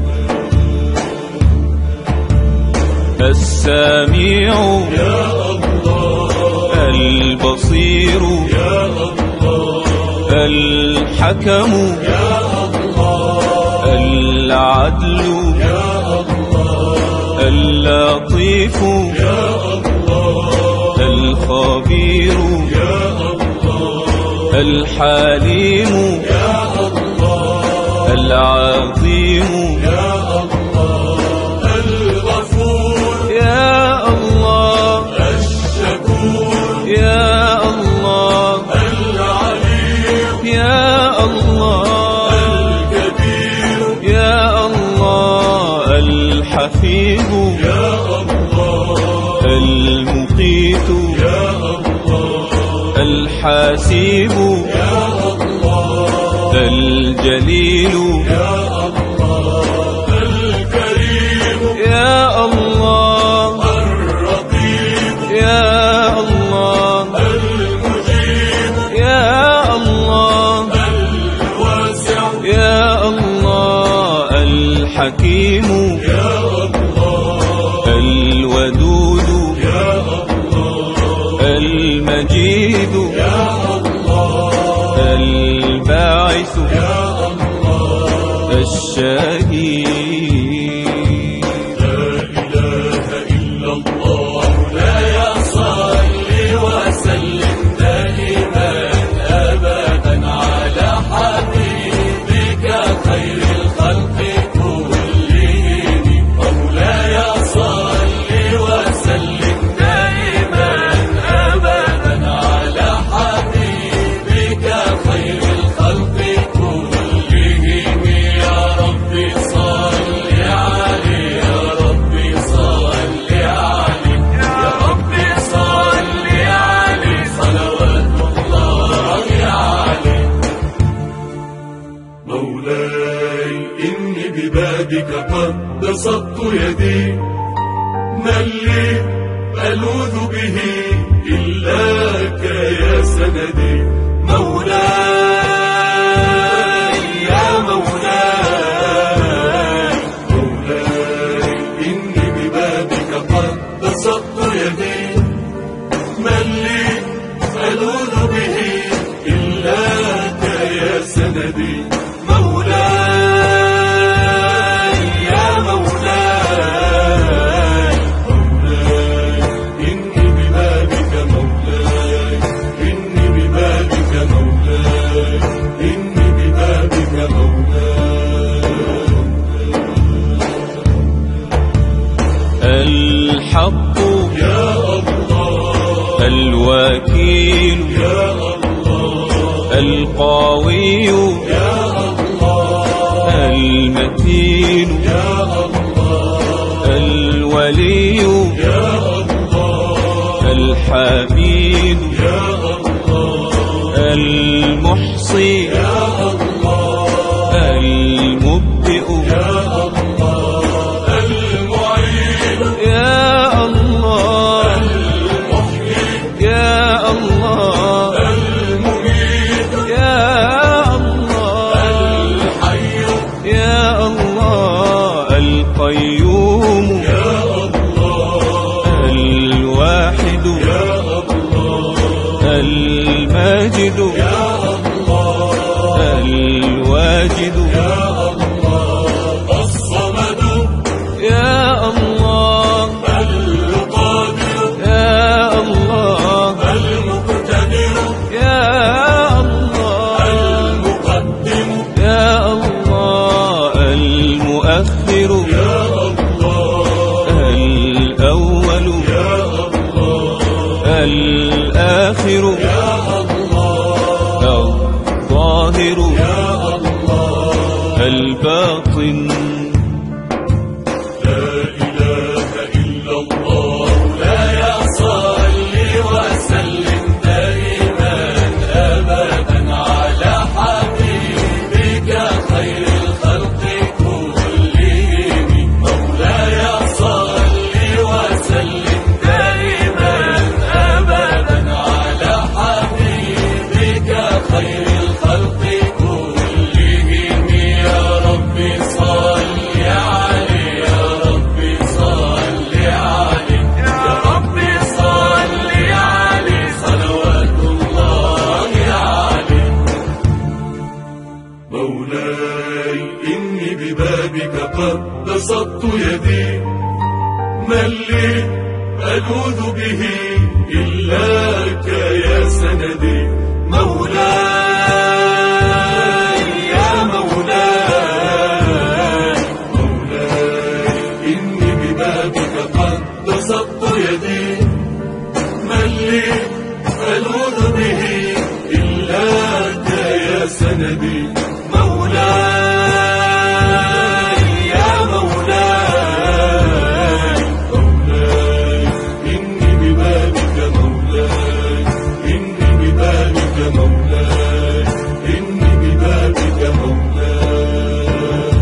السميع يا الله، البصير يا الله، الحكم يا الله، العدل يا الله، اللطيف يا الله، الخبير يا الله، الحليم يا الله، العظيم يا الله، الغفور يا الله، الشكور يا الله، العليم يا الله، الكبير يا الله، الحفيظ يا الله، المقيت يا الله، الحاسب يا الله، الجليل يا الله، الكريم يا الله، الرقيب يا الله، المجيب يا الله، الواسع يا الله، الحكيم يا الله، الودود يا الله، المجيد يا الله، الباعث يا الله، الشهيد. لا إله إلا الله، لا يصل وسلم دائما أبدا على حبيبك خير الخلق كلهم. مولاي صل وسلم دائما أبدا على حبيبك خير الخلق كلهم. يا ربي صل عليه، إني ببابك قد بسطت يدي، من لي ألوذ به إلاك يا سندي. مولاي يا مولاي، مولاي إني ببابك قد بسطت يدي، من لي ألوذ به إلاك يا سندي. مولاي يا مولاي، مولاي إني ببابك مولاي، إني ببابك مولاي، إني ببابك مولاي. الحق يا الله، الوكيل يا الله، القوي يا الله، المتين يا الله، الولي يا الله، الحميد يا الله، المحصي يا الله، المبدئ يا الله، المعين، يا الله، المحيي، يا الله، المميت، يا الله، الحي، يا الله، القيوم، يا الله، الواحد، يا الله، الماجد، يا الله، الواجد، يا الله، الصمد، يا الله، القادر، يا الله، المقتدر، يا الله، المقدم، يا الله، المؤخر، يا الله، الأول، يا الله، الآخر، يا الله، الظاهر، يا الله، الباطن. لا إله إلا الله. لا يا صلي وسلم دائما أبدا على حبيبك خير الخلق كلهم. مولاي صلي وسلم دائما أبدا على حبيبك خير الخلق كلهم. يا ربي صل عليه، يا ربي صل عليه، يا ربي صل عليه، صلوات الله عليه. مولاي إني ببابك قد بسطت يدي، من لي ألوذ به إلاك يا سندي. مولاي يا مولاي، مولاي إني ببابك قد بسطت يدي، من لي ألوذ به إلاك يا سندي. مولاي يا مولاي، مولاي إني ببابك مولاي، إني ببابك مولاي، إني ببابك مولاي.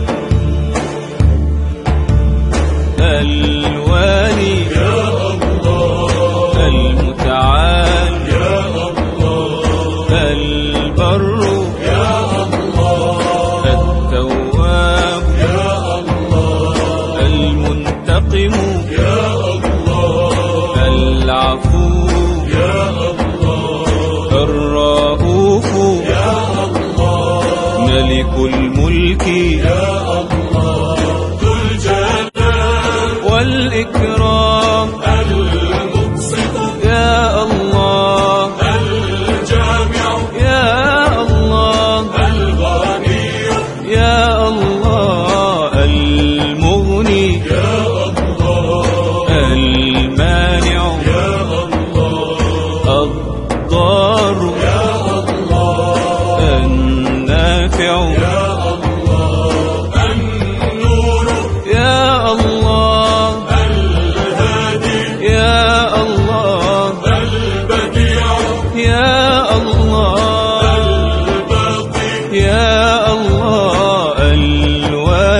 الوالي، يا الله، المتعال، يا الله، البر، يا الله، التواب، يا الله، المنتقم، يا الله، العفو، يا الله، الرؤوف، يا الله، ملك الملك يا الله، ذو الجلال والإكرام، المقسط، يا الله، الجامع، يا الله، الغني، يا الله، المغني، يا الله، المانع، يا الله، الضار، يا الله، النافع، يا الله، النور، يا الله، الهادي، يا الله، البديع، يا الله، الباقي، يا الله،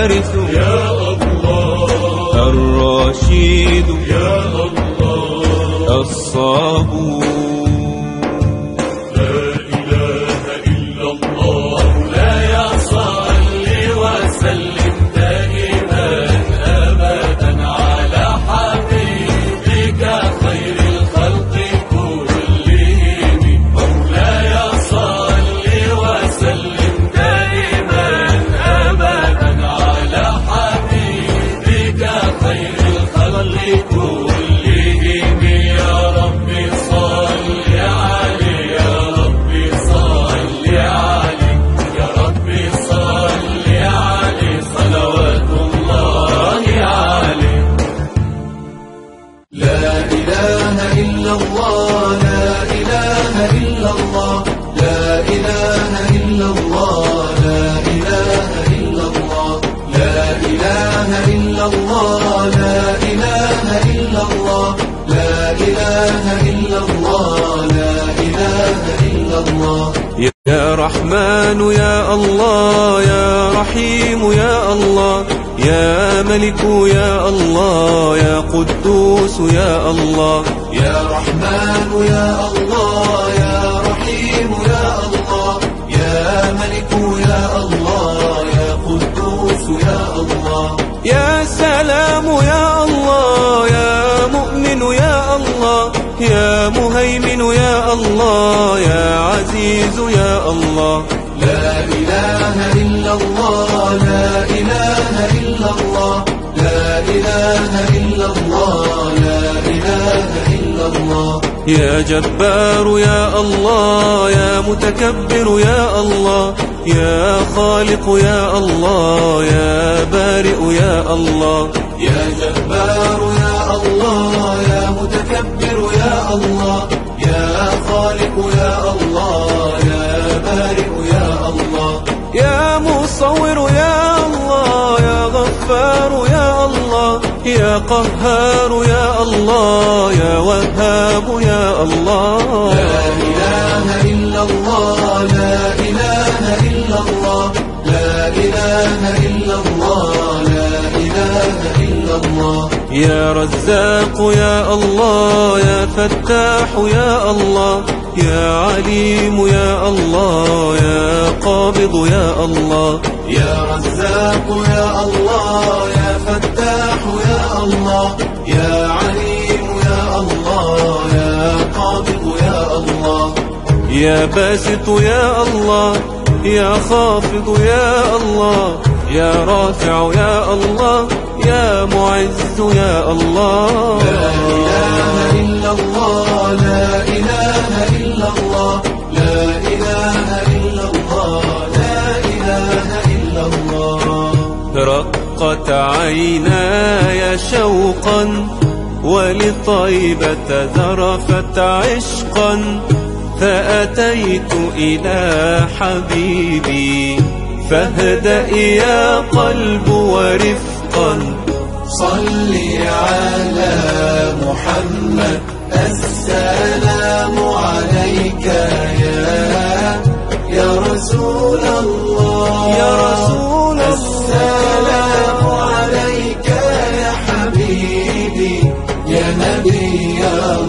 الوارث يا الله، الرشيد يا الله، الصبور. لا إله إلا الله، لا يصل وسلم دائما أبدا على حبيبك خير الخلق كلهم. مولاي صل وسلم دائما أبدا على حبيبك خير الخلق كلهم. يا ربي صل عليه، يا ربي صل عليه، يا ربي صل عليه صلوات الله عليه. لا إله إلا الله، لا إله إلا الله، لا إله إلا الله، لا إله إلا الله، لا إله إلا الله، لا إله إلا الله، لا إله إلا الله، لا إله إلا الله. يا رحمن يا الله، يا رحيم يا الله، يا ملك يا الله، يا قدوس يا الله. يا رحمن يا الله، يا رحيم يا الله، يا ملك يا الله، يا قدوس يا الله. يا سلام يا الله، يا مؤمن يا الله، يا مهيمن يا الله، يا عزيز يا الله. لا إله إلا الله، لا إله إلا الله، لا إله إلا الله، لا إله إلا الله. يا جبار يا الله، يا متكبر يا الله، يا خالق يا الله، يا بارئ يا الله. يا جبار يا الله، يا متكبر يا الله، يا خالق يا الله، يا بارئ يا الله. يا مصور يا الله، يا غفار يا الله، يا قهار يا الله، يا وهاب يا الله. لا إله إلا الله، لا إله إلا الله، لا إله إلا الله، لا إله إلا الله. يا رزاق يا الله، يا فتاح يا الله، يا عليم يا الله، يا قابض يا الله. يا رزاق يا الله، يا فتاح يا الله، يا عليم يا الله، يا قابض يا الله. يا باسط يا الله، يا خافض يا الله، يا رافع يا الله، يا معز يا الله. لا إله إلا الله، لا إله إلا الله، لا إله إلا الله، لا إله إلا الله. رقت عيناي شوقا ولطيبة ذرفت عشقا، فأتيت إلى حبيبي فاهدأ يا قلب ورفقا. صل على محمد، السلام عليك يا رسول الله، يا رسول الله. السلام عليك يا حبيبي، يا نبي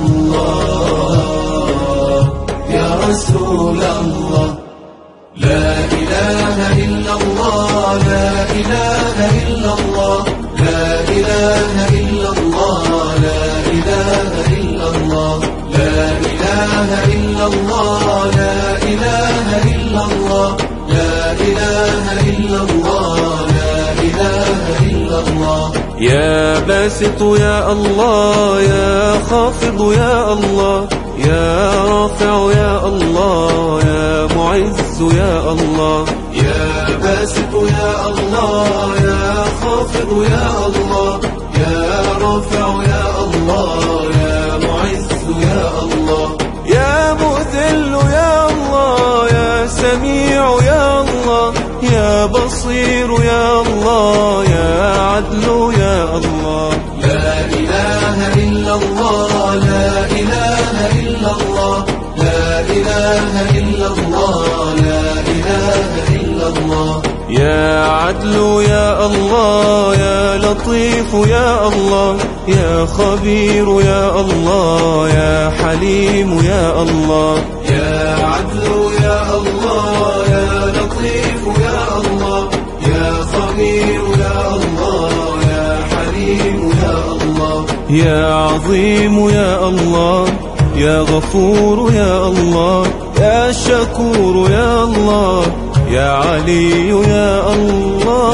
الله، يا رسول الله. لا إله إلا الله، لا إله إلا الله، لا إله إلا الله، لا إله إلا الله، لا إله إلا الله، لا إله إلا الله، لا إله إلا الله، لا إله إلا الله. يا باسط يا الله، يا خافض يا الله، يا رافع يا الله، يا معز يا الله. يا باسط يا الله، يا خافض يا الله، يا رافع يا الله، يا معز يا الله. يا مذل يا الله، يا سميع يا الله، يا بصير يا الله، يا عدل يا الله. لا إله إلا الله، لا إله إلا الله، لا إله إلا الله، لا إله إلا الله. يا عدل يا الله، يا لطيف يا الله، يا خبير يا الله، يا حليم يا الله. يا عدل يا الله، يا لطيف يا الله، يا خبير يا الله، يا حليم يا الله. يا عظيم يا الله، يا غفور يا الله، يا شكور يا الله، يا علي يا الله.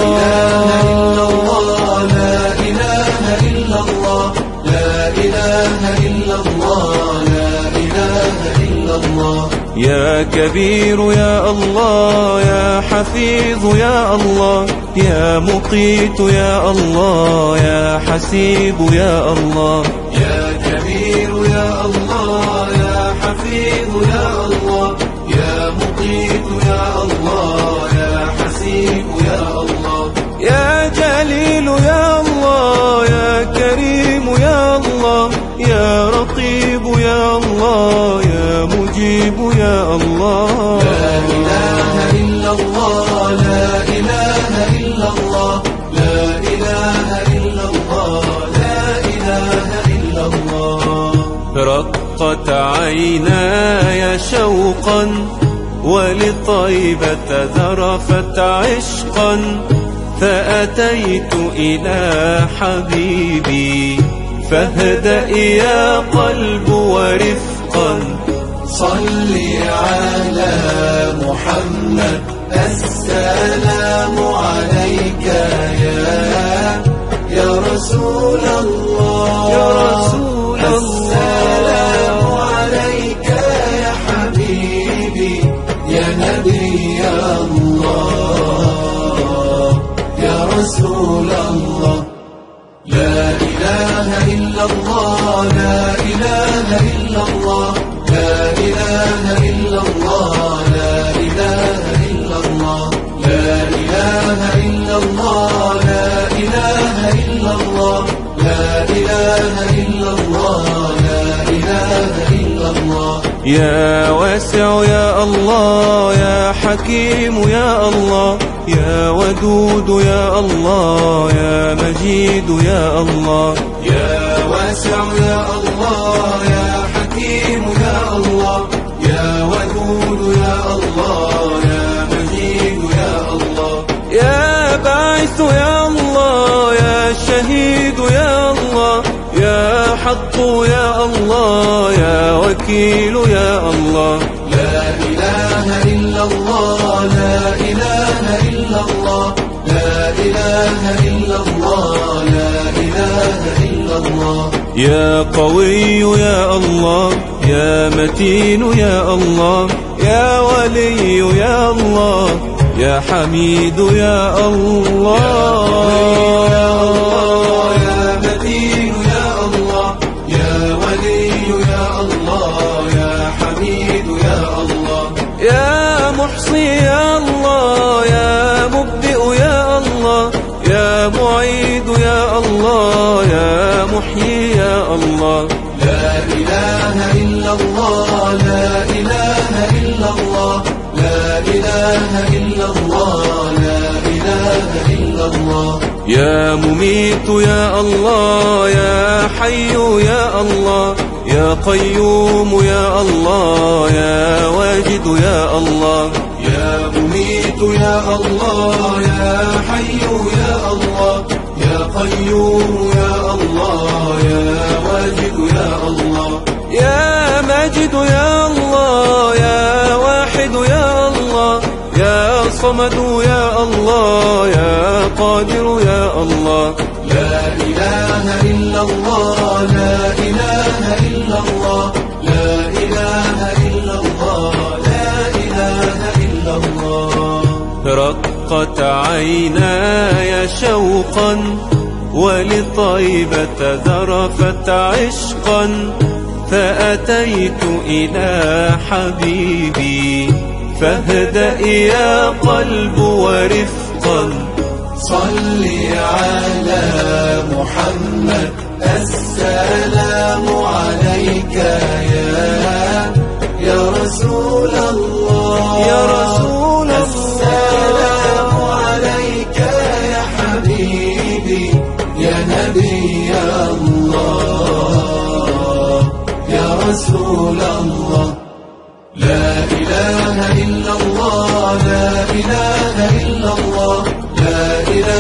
لا إله إلا الله، لا إله إلا الله، لا إله إلا الله. يا كبير يا الله، يا حفيظ يا الله، يا مقيت يا الله، يا حسيب يا الله. يا كبير يا الله، يا حفيظ يا الله، يا مقيت يا الله، يا حسيب يا الله. يا جليل يا الله، يا كريم يا الله، يا رقيب يا الله، يا مجيب يا الله. لا إله إلا الله، لا إله إلا الله، لا إله إلا الله، لا إله إلا الله. رقت عيناي شوقا ولطيبة ذرفت عشقا، فأتيت إلى حبيبي فاهدأ يا قلب ورفقا. صل على محمد، السلام عليك يا رسول الله، يا رسول السلام عليك يا حبيبي، يا نبي الله، يا رسول الله. لا إله إلا الله، لا إله إلا الله، لا إله إلا الله، لا إله إلا الله، لا إله إلا الله، لا إله إلا الله، لا إله إلا الله، لا إله إلا الله. يا واسع يا الله، يا حكيم يا الله، يا ودود يا الله، يا مجيد يا الله. يا واسع يا الله، يا حكيم يا الله، يا ودود يا الله، يا مجيد يا الله. يا باعث يا الله، يا شهيد يا الله، يا حق يا الله، يا وكيل يا الله. لا إله إلا الله، لا إله إلا الله، لا إله إلا الله، لا إله إلا الله. يا قوي يا الله، يا متين يا الله، يا ولي يا الله، يا حميد يا الله. يا متين يا الله، يا ولي يا الله، يا حميد يا الله. يا محصي يا الله، يا مبدئ يا الله، يا معيد يا الله، يا محيي يا الله. لا إله إلا الله، لا إله إلا الله، لا إله إلا الله، لا إله إلا الله. يا مميت يا الله، يا حي يا الله، يا قيوم يا الله، يا واجد يا الله. يا مميت يا الله، يا حي يا الله، يا قيوم يا الله، يا واجد يا الله. يا ماجد يا الله، يا واحد يا الله، يا صمد يا الله، يا قادر يا الله. لا إله إلا الله، لا إله إلا الله، لا إله إلا الله، لا إله إلا الله. رقت عيناي شوقا ولطيبة ذرفت عشقا، فأتيت إلى حبيبي فاهدأ يا قلب ورفقا. صل على محمد، السلام عليك يا رسول الله، يا رسول الله. السلام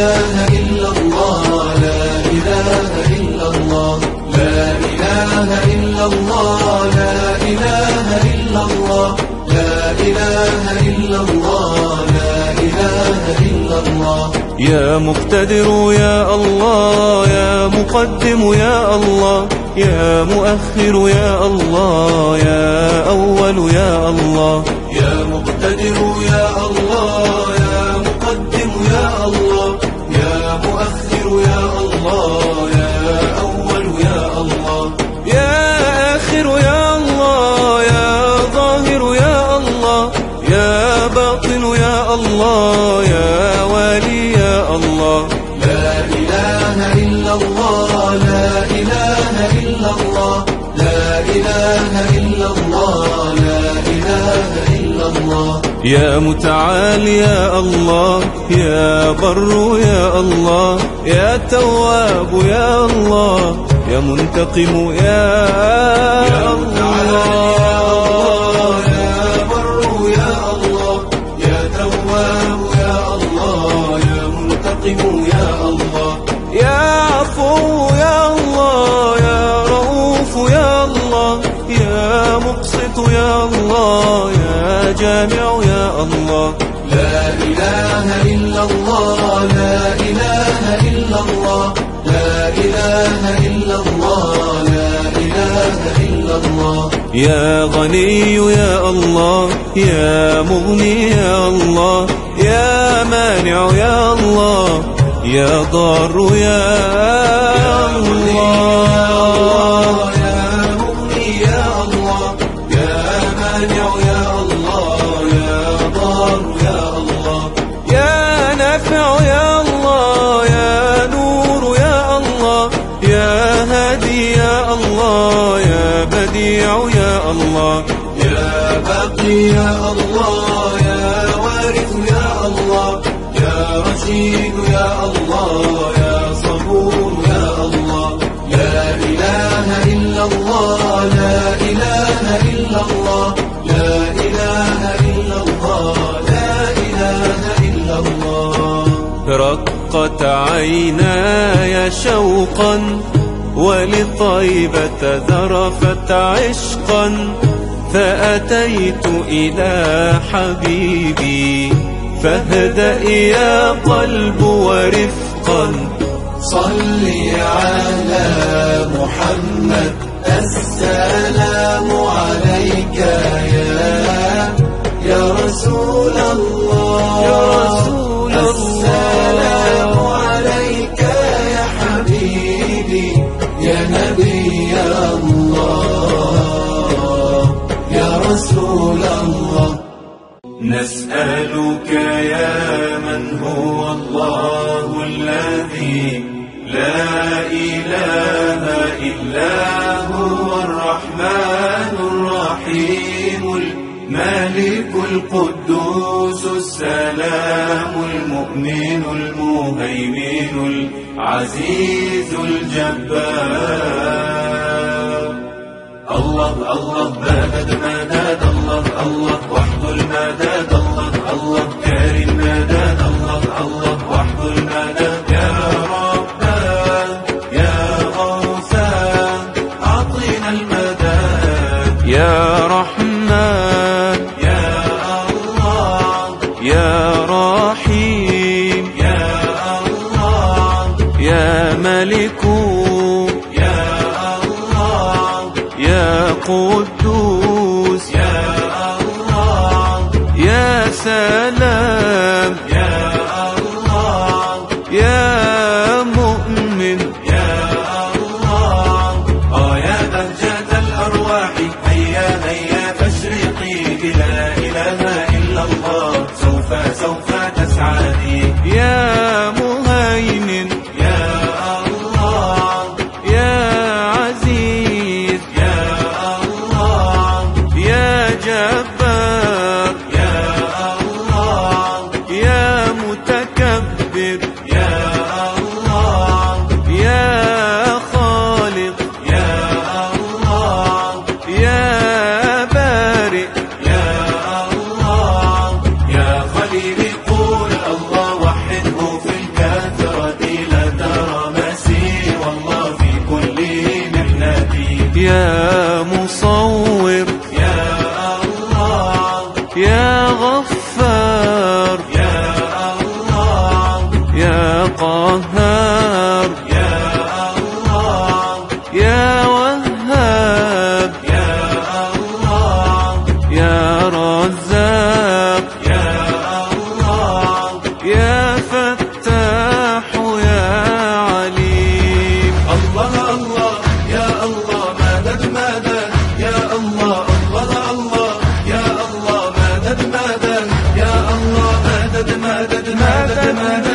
إله إلا الله لا إله إلا الله لا إله إلا الله لا إله إلا الله لا إله إلا الله لا إله إلا الله يا مقتدر يا الله يا مقدم يا الله يا مؤخر يا الله يا أول يا الله يا مقتدر يا الله يا مقدم يا الله يا مؤخر يا الله يا أول يا الله يا آخر يا الله يا ظاهر يا الله يا باطن يا الله يا والي يا الله لا إله إلا الله لا إله إلا الله لا إله إلا الله لا إله إلا الله يا متعال يا الله يا بر يا الله يا تواب يا الله يا منتقم يا الله يا بر يا الله يا تواب يا الله يا منتقم يا الله يا عفو يا الله يا رؤوف يا الله يا مقسط يا الله يا جامع يا الله لا إله إلا الله لا إله إلا الله لا إله إلا الله لا إله إلا الله يا غني يا الله يا مغني يا الله يا مانع يا الله يا ضار يا الله يا مغني يا الله يا مانع يا الله يا ضار يا الله يا نافع يا الله يا نور يا الله يا هادي يا الله يا بديع يا الله يا باقي يا الله يا وارث يا الله يا رشيد يا الله يا صبور يا الله لا إله إلا الله لا إله إلا الله لا إله إلا الله لا إله إلا الله رقت عيناي شوقا ولطيبة ذرفت عشقا فأتيت إلى حبيبي فاهدأ يا قلب ورفقا صل على محمد السلام عليك يا رسول الله يا رسول السلام عليك يا حبيبي يا نبي الله يا رسول الله نسألك يا من هو الله الذي لا إله إلا هو الرحمن الرحيم الملك القدوس السلام المؤمن المهيمن العزيز الجبار الله الله مدد مدد الله الله وحده المدد الله الله كريم مدد الله الله وحده المدد يا ربنا يا غوثا أعطينا المدد يا رحمن يا الله يا رحيم يا الله يا ملك يا قدوس يا الله يا سلام يا الله يا مؤمن يا الله يا بهجة الأرواح هيا هيا فاشرقي بلا إله إلا الله سوف تسعدي يا مهيمن يا الله يا عزيز جبار يا الله يا متكبر يا الله يا خالق يا الله يا بارئ يا الله يا خليل قول الله قهار يا الله يا وهاب يا الله يا رزاق يا الله يا فتاح يا عليم. الله الله يا الله مدد مدد يا الله الله الله يا الله مدد مدد يا الله مدد مدد مدد مدد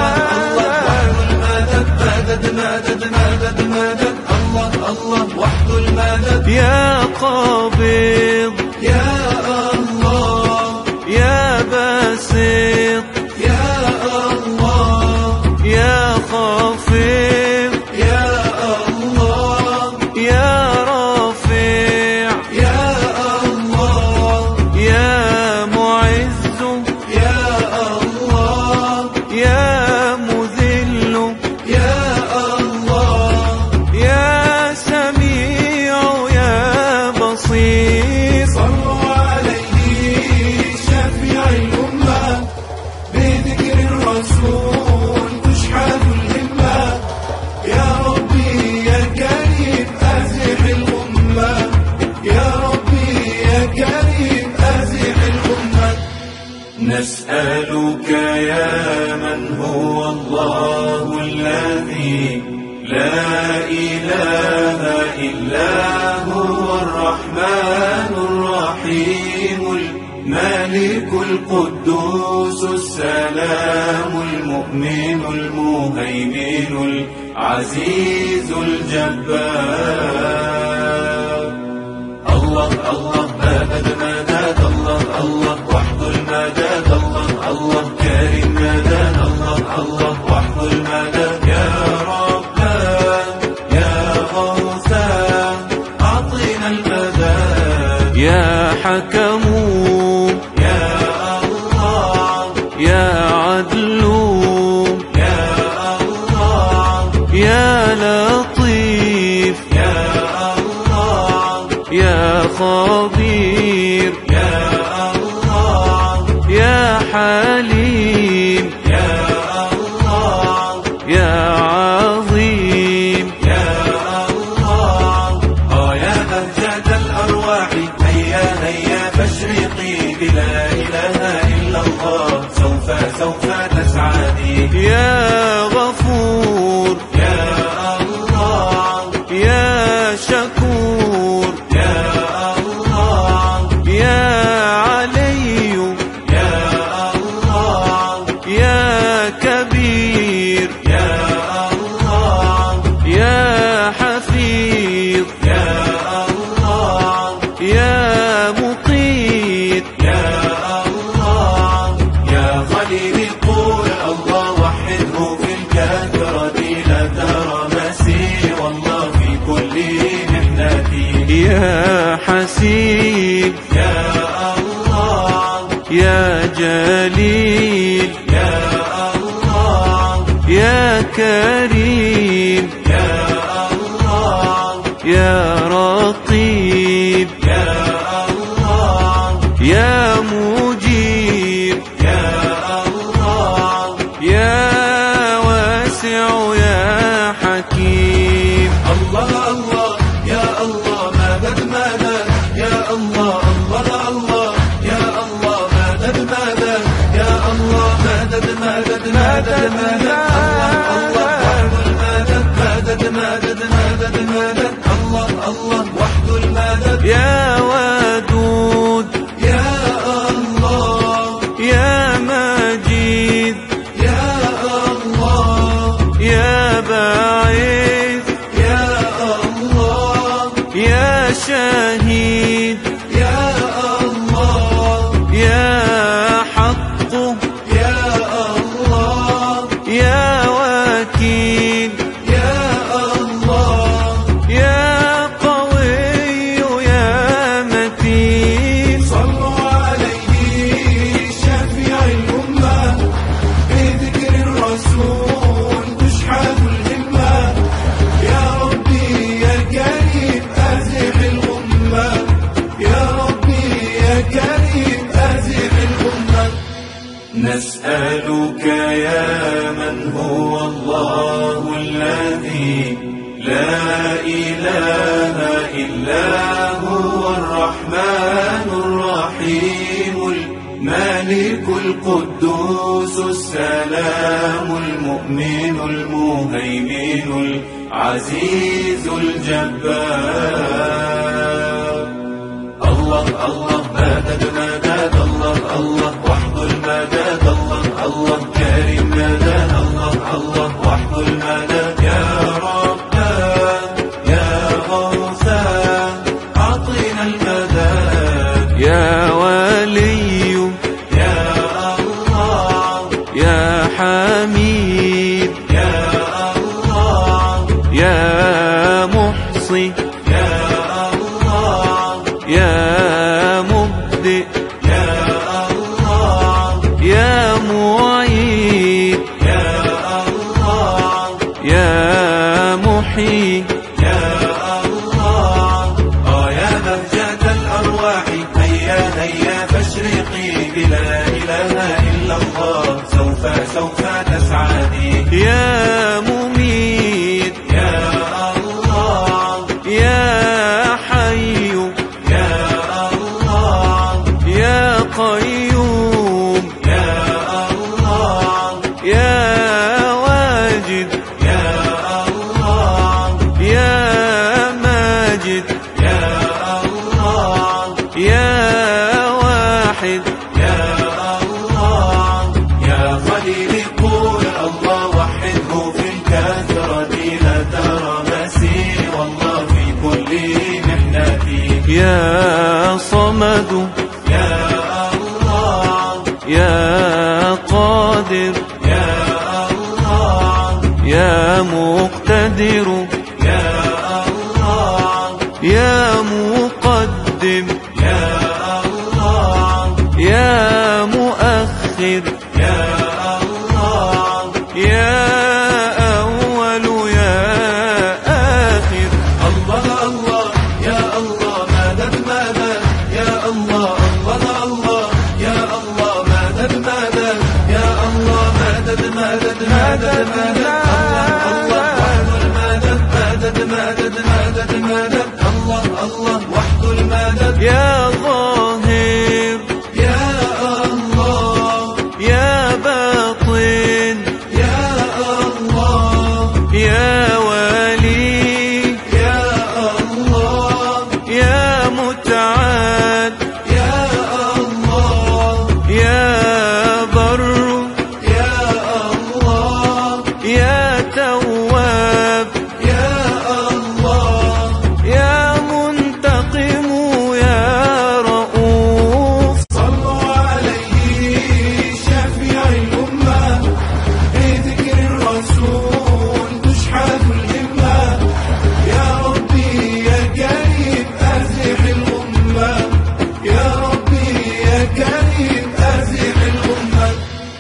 مدد مدد مدد الله الله وحده المدد يا قابض يا الله يا باسط يا الله يا خافض يا الله يا رافع يا الله يا معز يا الله يا مذل يا الله يا سميع يا بصير. صلوا عليه شفيع الأمة بذكر الرسول تشحذ الهمة يا ربي يا كريم أزح الأمة يا ربي يا كريم أزح الأمة. نسألك يا من هو الله الذي لا إله إلا هو الرحمن الرحيم الملك القدوس السلام المؤمن المهيمن العزيز الجبار. الله الله مدد مدد الله الله وحده المدد الله الله كريم مدد الله الله وحده المدد يا ربنا يا غوثا أعطنا المدد يا حكم يا الله يا عدل يا الله يا لطيف يا الله يا خبير يا الله يا حليم يا الله يا عظيم يا الله يا بهجة الأرواح هيا هيا فاشرقي بلا إله إلا الله سوف تسعدي. يا غفور يا الله يا شكور يا الله يا علي يا الله يا كبير يا الله يا حفيظ يا الله يا مقيت يا الله يا خليلي قول الله وحده في الكثرة لا ترى مسير الله في كل محنتي. يا حسيب يا الله يا جليل يا الله يا كريم يا الله يا رقيب يا الله يا مجيب يا الله يا واسع يا حكيم. الله الله يا الله مدد مدد يا الله الله الله يا الله مدد مدد يا الله مدد مدد مدد مدد الله الله وحده المدد مدد مدد مدد الله الله وحده المدد يا ودود يا الله يا مجيد يا الله يا بعيد نسألك يا من هو الله الذي لا إله إلا هو الرحمن الرحيم الملك القدوس السلام المؤمن المهيمن العزيز الجبار. الله الله مدد مدد الله الله وحد المدد الله الله كريم مدد الله الله وحد المدد يا رب يا غوثا أعطنا المدد يا ولي يا الله يا حميد يا الله يا محصي يا الله يا مبدئ يا الله يا معيد يا الله يا محيي يا الله يا بهجة الأرواح هيا هيا فاشرقي بلا إله إلا الله سوف تسعدي يا مميت يا الله يا حي يا الله يا قيوم يا الله يا واجد يا الله يا ماجد يا الله يا واحد يا الله يا خليلي قول الله وحده في الكثرة لا ترى مسير والله في كل محنتي يا صمد يا الله يا قادر يا الله يا مقتدر يا الله يا مقدم يا الله يا مؤخر يا الله يا أول يا آخر. الله الله يا الله مدد مدد يا الله الله الله يا الله مدد مدد يا الله مدد مدد مدد مدد الله وحد المدد مدد مدد مدد مدد الله الله وحد المدد يا ظاهر يا الله يا باطن يا الله يا ولي يا الله يا متعال يا الله يا بر يا الله يا تواب يا الله يا منتقم يا رؤوف. صلوا عليه شفيع الأمة بذكر الرسول تشحذ الهمة يا ربي يا كريم أزح الأمة يا ربي يا كريم أزح الأمة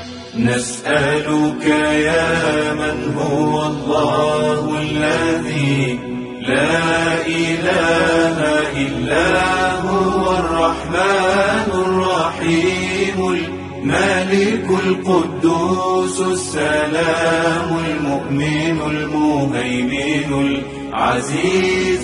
نسألك يا من هو الله الذي لا إله إلا هو الرحمن الرحيم الملك القدوس السلام المؤمن المهيمن العزيز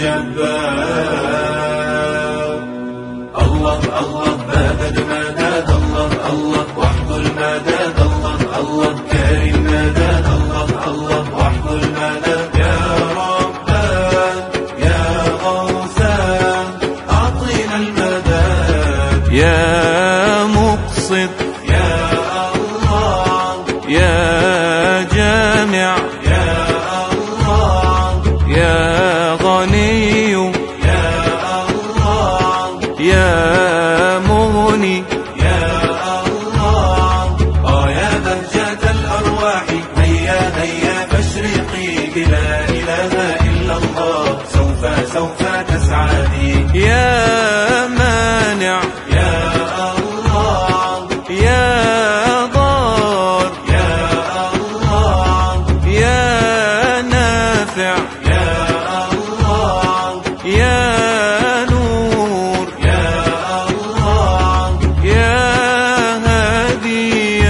الجبار. الله الله مدد مدد الله الله وحد المدد الله الله كريم مدد الله الله وحد المدد يا رب يا غوثا أعطنا المدد يا مقسط يا الله يا جامع يا الله يا غني يا الله يا مغني يا الله يا بهجة الأرواح هيا هيا فاشرقي بلا إله إلا الله سوف تسعدي يا مانع يا الله يا ضار يا الله يا نافع يا الله يا نور يا الله يا هادي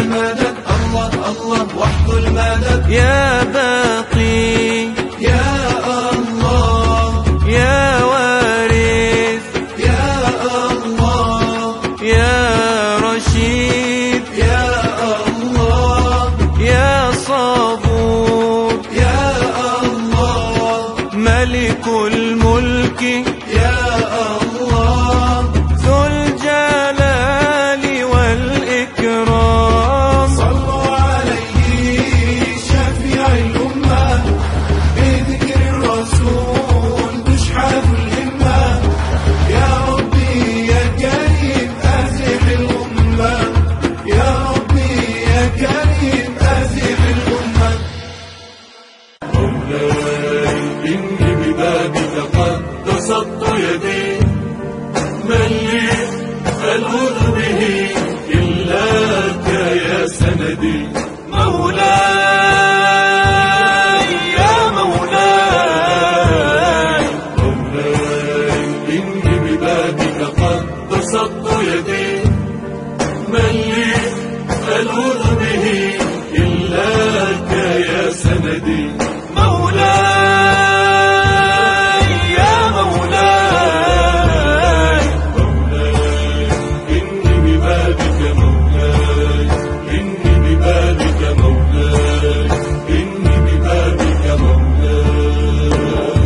مدد الله الله وحد المدد يا باقي يا الله يا وارث يا الله يا رشيد يا الله يا صبور يا الله ملك الملك يا الله ذو الجلال والإكرام صلوا عليه شفيع الأمة بذكر الرسول تشحذ الهمة يا ربي يا كريم أزح الأمة يا ربي يا كريم أزح الأمة مولاي إني ببابك قد بسطت يدي من لي ألوذ به إلاك يا سندي مولاي يا مولاي مولاي إني ببابك قد بسطت يدي من لي ألوذ به إلاك يا سندي مولاي يا مولاي مولاي إني ببابك مولاي إني ببابك مولاي إني ببابك مولاي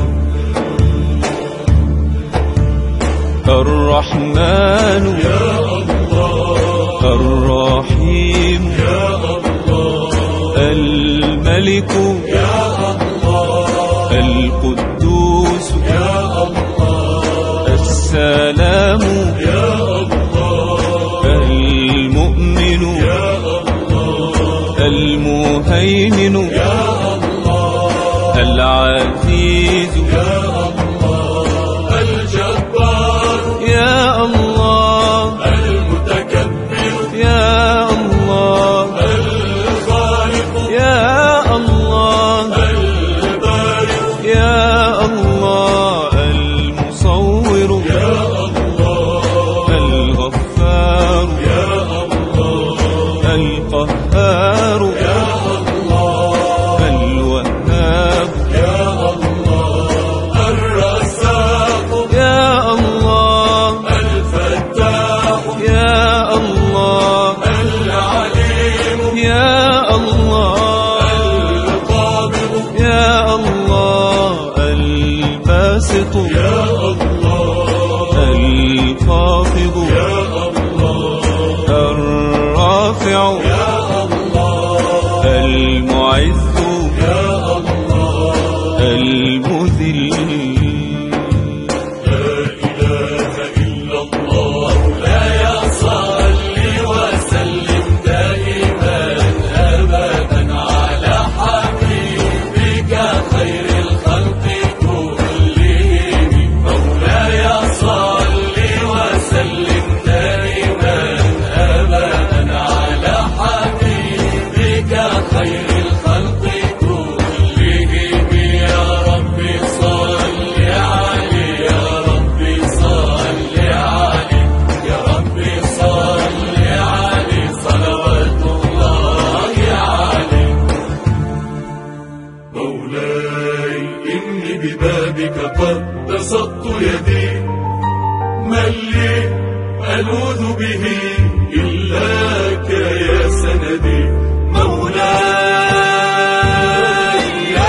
الرحمن يا الله الرحيم يا الله الملك يا الله القدوس يا الله السلام يا الله المؤمن يا الله المهيمن يا الله العزيز يا الله الجبار يا الله المتكبر يا الله الخالق يا الله البارئ يا الله المصور يا الله الغفار يا الله القهار يا الله الوهاب يا الله الرزاق يا الله الفتاح يا الله العليم يا الله القابض يا الله الباسط يا الله الخافض يا الله الرافع يا الله المعز يا الله المذل لا إله إلا الله لا يصلي وسلم دائما أبدا على حبيبك خير الخلق كلهم مولاي صل وسلم دائما أبدا على حبيبك خير الخلق كلهم يا ربي صل عليه يا ربي صل عليه يا ربي صل عليه صلوات الله عليه مولاي إني ببابك قد بسطت يدي من لي ألوذ به إلاك يا سندي مولاي يا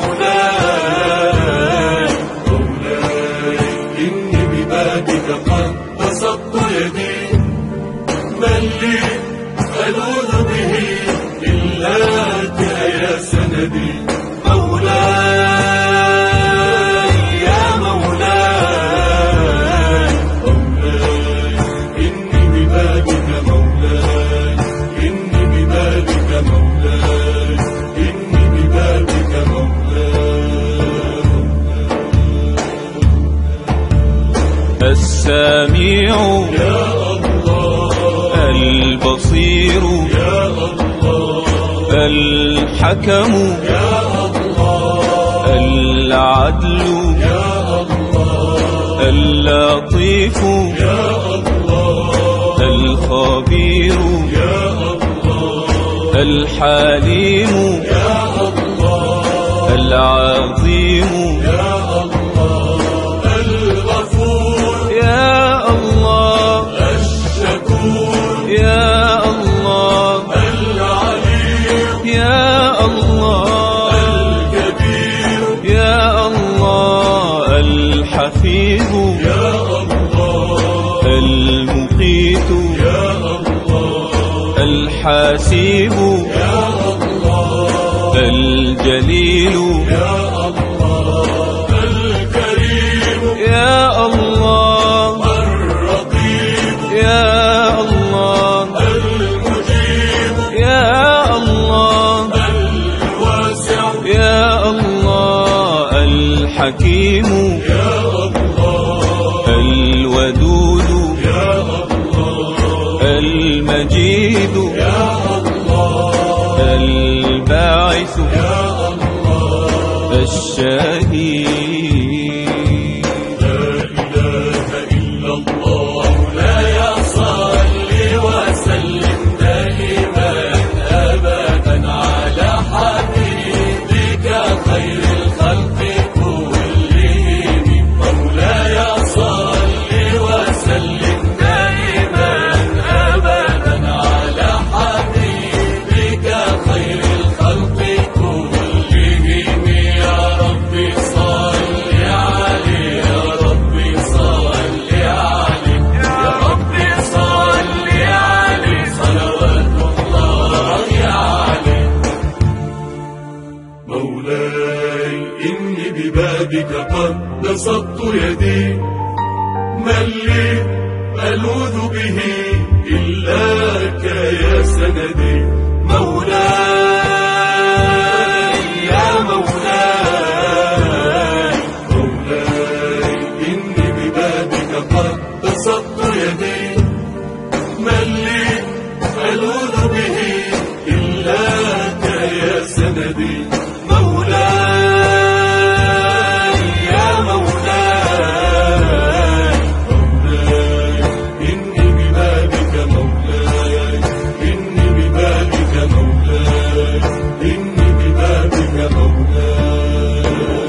مولاي مولاي إني ببابك قد بسطت يدي من لي ألوذ به إلاك يا سندي مولاي يا مولاي مولاي إني ببابك مولاي إني ببابك مولاي إني ببابك مولاي السميع يا الله البصير يا الله الحكم يا الله العدل يا الله اللطيف يا الله الخبير يا الله الحليم يا الله العظيم يا الله الغفور يا الله الشكور يا الله العليم يا الله الكبير يا الله الحفيظ يا الله المقيت يا الله الحاسب يا الله الجليل يا الله الكريم يا الله الرقيب يا الله المجيب يا الله الواسع يا الله الحكيم يا الله الودود يا الله المجيد يا الله الباعث يا الله الشهيد. لا إله إلا الله لا يصلي وسلم دائما أبدا على حبيبك خير الخلق كلهم. مولاي صل وسلم دائما أبدا على حبيبك خير الخلق كلهم. يا ربي صل عليه يا ربي صل عليه يا ربي صل عليه صلوات الله عليه. مولاي إني ببابك قد بسطت يدي، من لي ألوذ به إلاك يا سندي. مولاي يا مولاي مولاي إني ببابك قد بسطت يدي، من لي ألوذ به إلاك يا سندي. مولاي يا مولاي مولاي إني ببابك مولاي إني ببابك مولاي إني ببابك مولاي.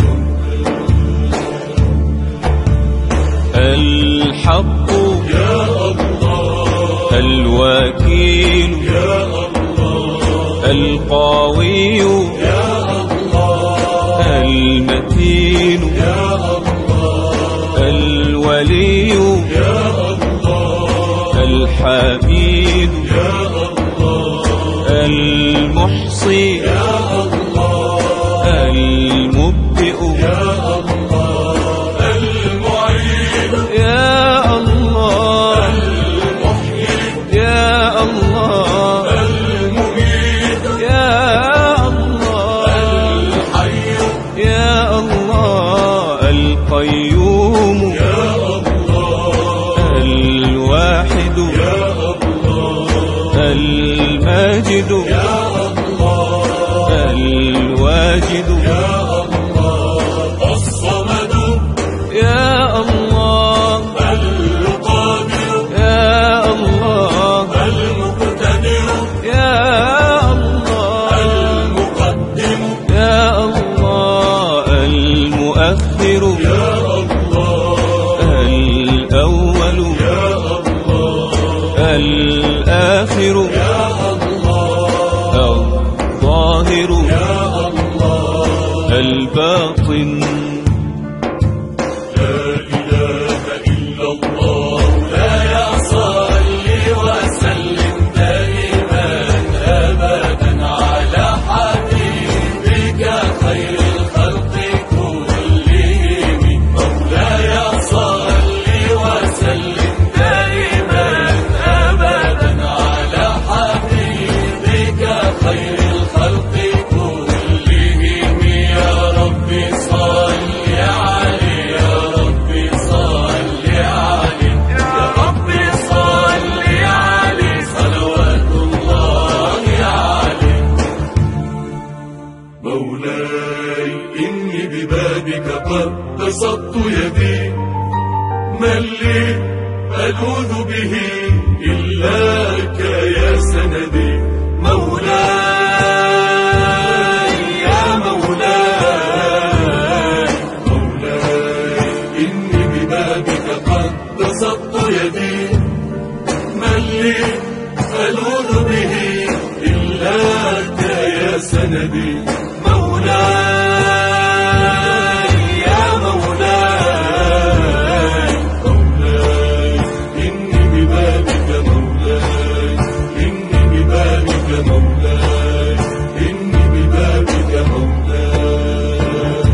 الحق يا الله الوكيل يا الله القوي يا الله المتين يا الله الولي يا الله الحميد يا الله المحصي يا الله المبدئ يا الله المعيد يا الله المحيي يا الله المميت يا الله الحي يا الله القيوم يا الله الواحد يا الله الماجد يا الله الواجد يا الله الصمد يا الله القادر يا الله المقتدر يا الله المقدم يا الله المؤخر يا الله الأول يا الله الآخر يا الله الظاهر يا الله الباطن. لا إله إلا الله لا يصلي وسلم دائما أبدا على حبيبك خير الخلق كلهم. مولاي صل وسلم دائما أبدا على حبيبك خير الخلق كلهم. يا ربي صل عليه يا ربي صل عليه يا ربي صل عليه صلوات الله عليه. مولاي إني ببابك قد بسطت يدي، من لي ألوذ به إلاك يا سندي. مولاي سندي مولاي يا مولاي مولاي إني ببابك مولاي إني ببابك مولاي إني ببابك مولاي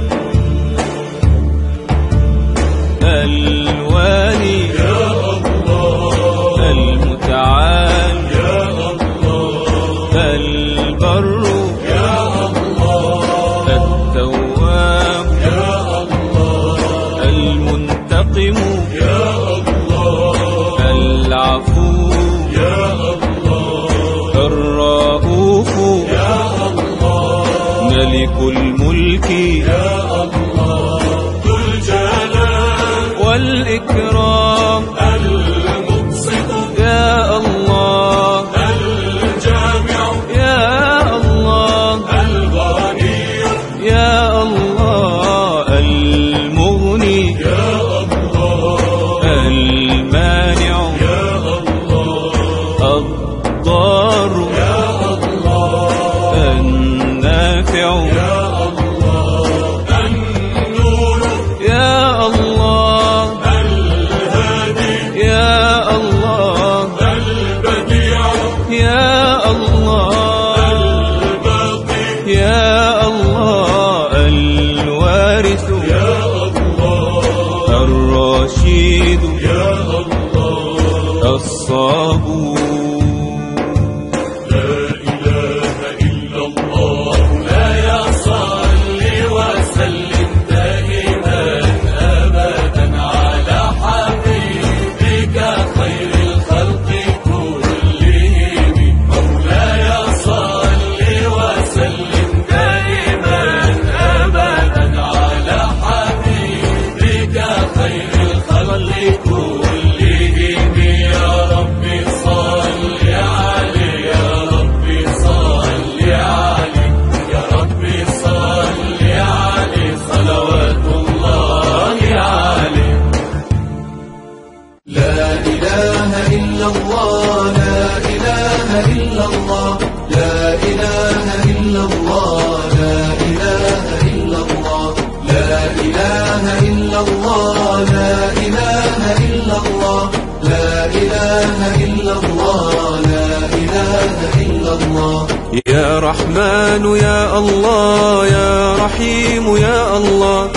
الوالي يا الله المتعال يا الله البر يا الله التواب يا الله المنتقم يا الله العفو يا الله الرؤوف يا الله ملك الملك يا الله ذو الجلال والإكرام المبسط يا الله الجامع يا الله الغني يا الله المغني يا الله المانع يا الله الضار يا الله النافع يا الله النور يا الله الهادي يا الله البديع يا الله الباقي يا الله الوارث يا الله الرشيد يا الله الصبور لا إله إلا الله لا يصل وسلم دائما أبدا على حبيبك خير الخلق كلهم مولاي صل وسلم دائما أبدا على حبيبك خير الخلق كلهم يا ربي صل عليه يا ربي صل عليه يا ربي صل عليه صلوات الله عليه لا إله إلا الله لا إله إلا الله لا إله إلا الله لا إله إلا الله لا إله إلا الله لا إله إلا الله لا إله إلا الله لا إله إلا الله يا رحمن يا الله يا رحيم يا الله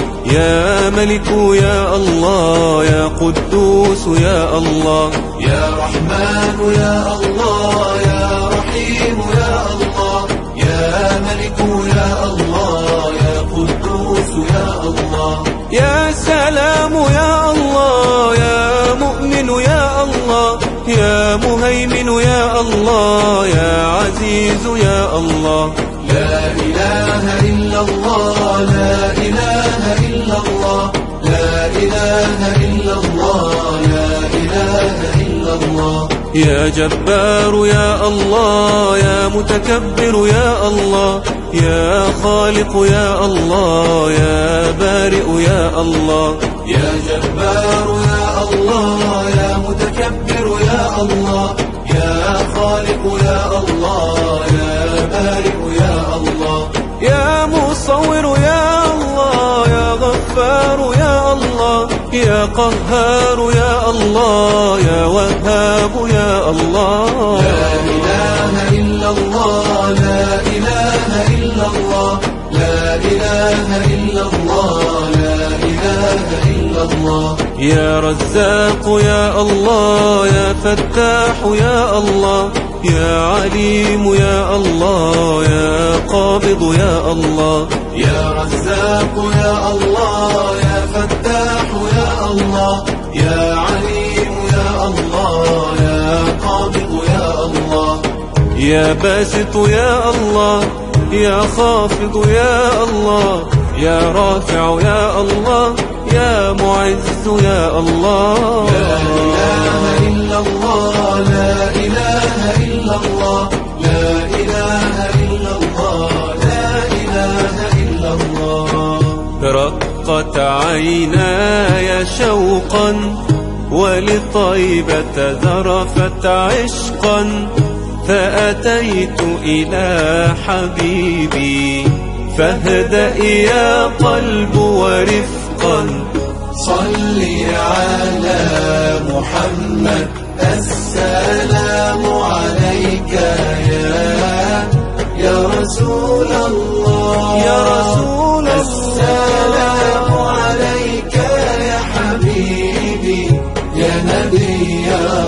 يا ملك يا الله يا قدوس يا الله يا رحمن يا الله يا رحيم يا الله يا ملك يا الله يا قدوس يا الله يا سلام يا الله يا مؤمن يا الله يا مهيمن يا الله يا عزيز يا الله لا إله إلا الله لا إله إلا الله لا إله إلا الله لا إله إلا الله يا جبار يا الله يا متكبر يا الله يا خالق يا الله يا بارئ يا الله يا جبار يا الله يا متكبر يا الله يا خالق يا الله يا بارئ يا الله يا مصور يا الله يا غفار يا الله يا قهار يا الله يا وهاب يا الله لا إله إلا الله لا إله إلا الله لا إله إلا الله لا إله إلا الله يا رزاق يا الله يا فتاح يا الله يا عليم يا الله يا قابض يا الله يا رزاق يا الله يا فتاح يا الله يا عليم يا الله يا قابض يا الله يا باسط يا الله يا خافض يا الله يا رافع يا الله يا معز يا الله لا إله إلا الله لا إله إلا الله لا إله إلا الله لا إله إلا الله رقت عيناي شوقا ولطيبة ذرفت عشقا فأتيت إلى حبيبي فاهدأ يا قلب ورفقا صل على محمد السلام عليك يا رسول الله يا رسول الله السلام عليك يا حبيبي يا نبي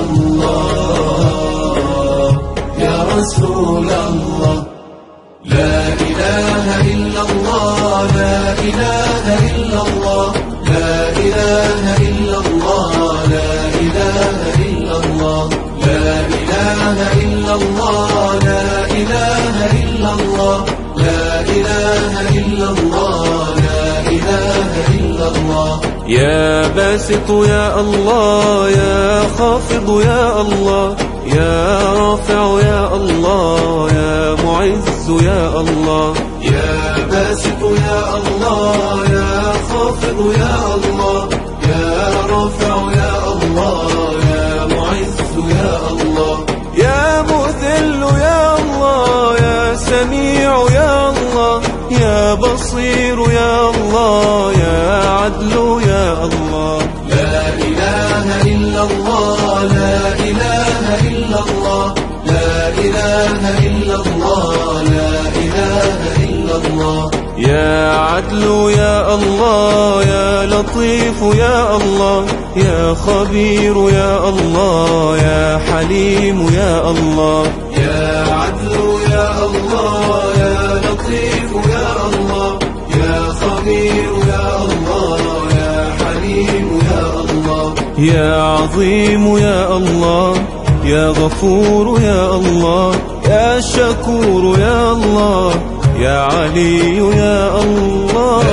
الله يا رسول الله لا إله إلا الله لا إله إلا الله لا إله إلا الله لا إله إلا الله لا إله إلا الله لا إله إلا الله لا إله إلا الله لا إله إلا الله يا باسط يا الله يا خافض يا الله يا رافع يا الله يا معز يا الله يا باسط يا الله يا خافض يا الله يا رافع يا الله يا معز يا الله يا مذل يا الله يا سميع يا الله يا بصير يا الله يا عدل يا الله لا إله إلا الله لا إله إلا الله لا إله إلا الله لا إله إلا الله يا عدل يا الله يا لطيف يا الله يا خبير يا الله يا حليم يا الله يا عدل يا الله يا لطيف يا الله يا خبير يا الله يا حليم يا الله يا عظيم يا الله يا غفور يا الله يا شكور يا الله يا علي يا الله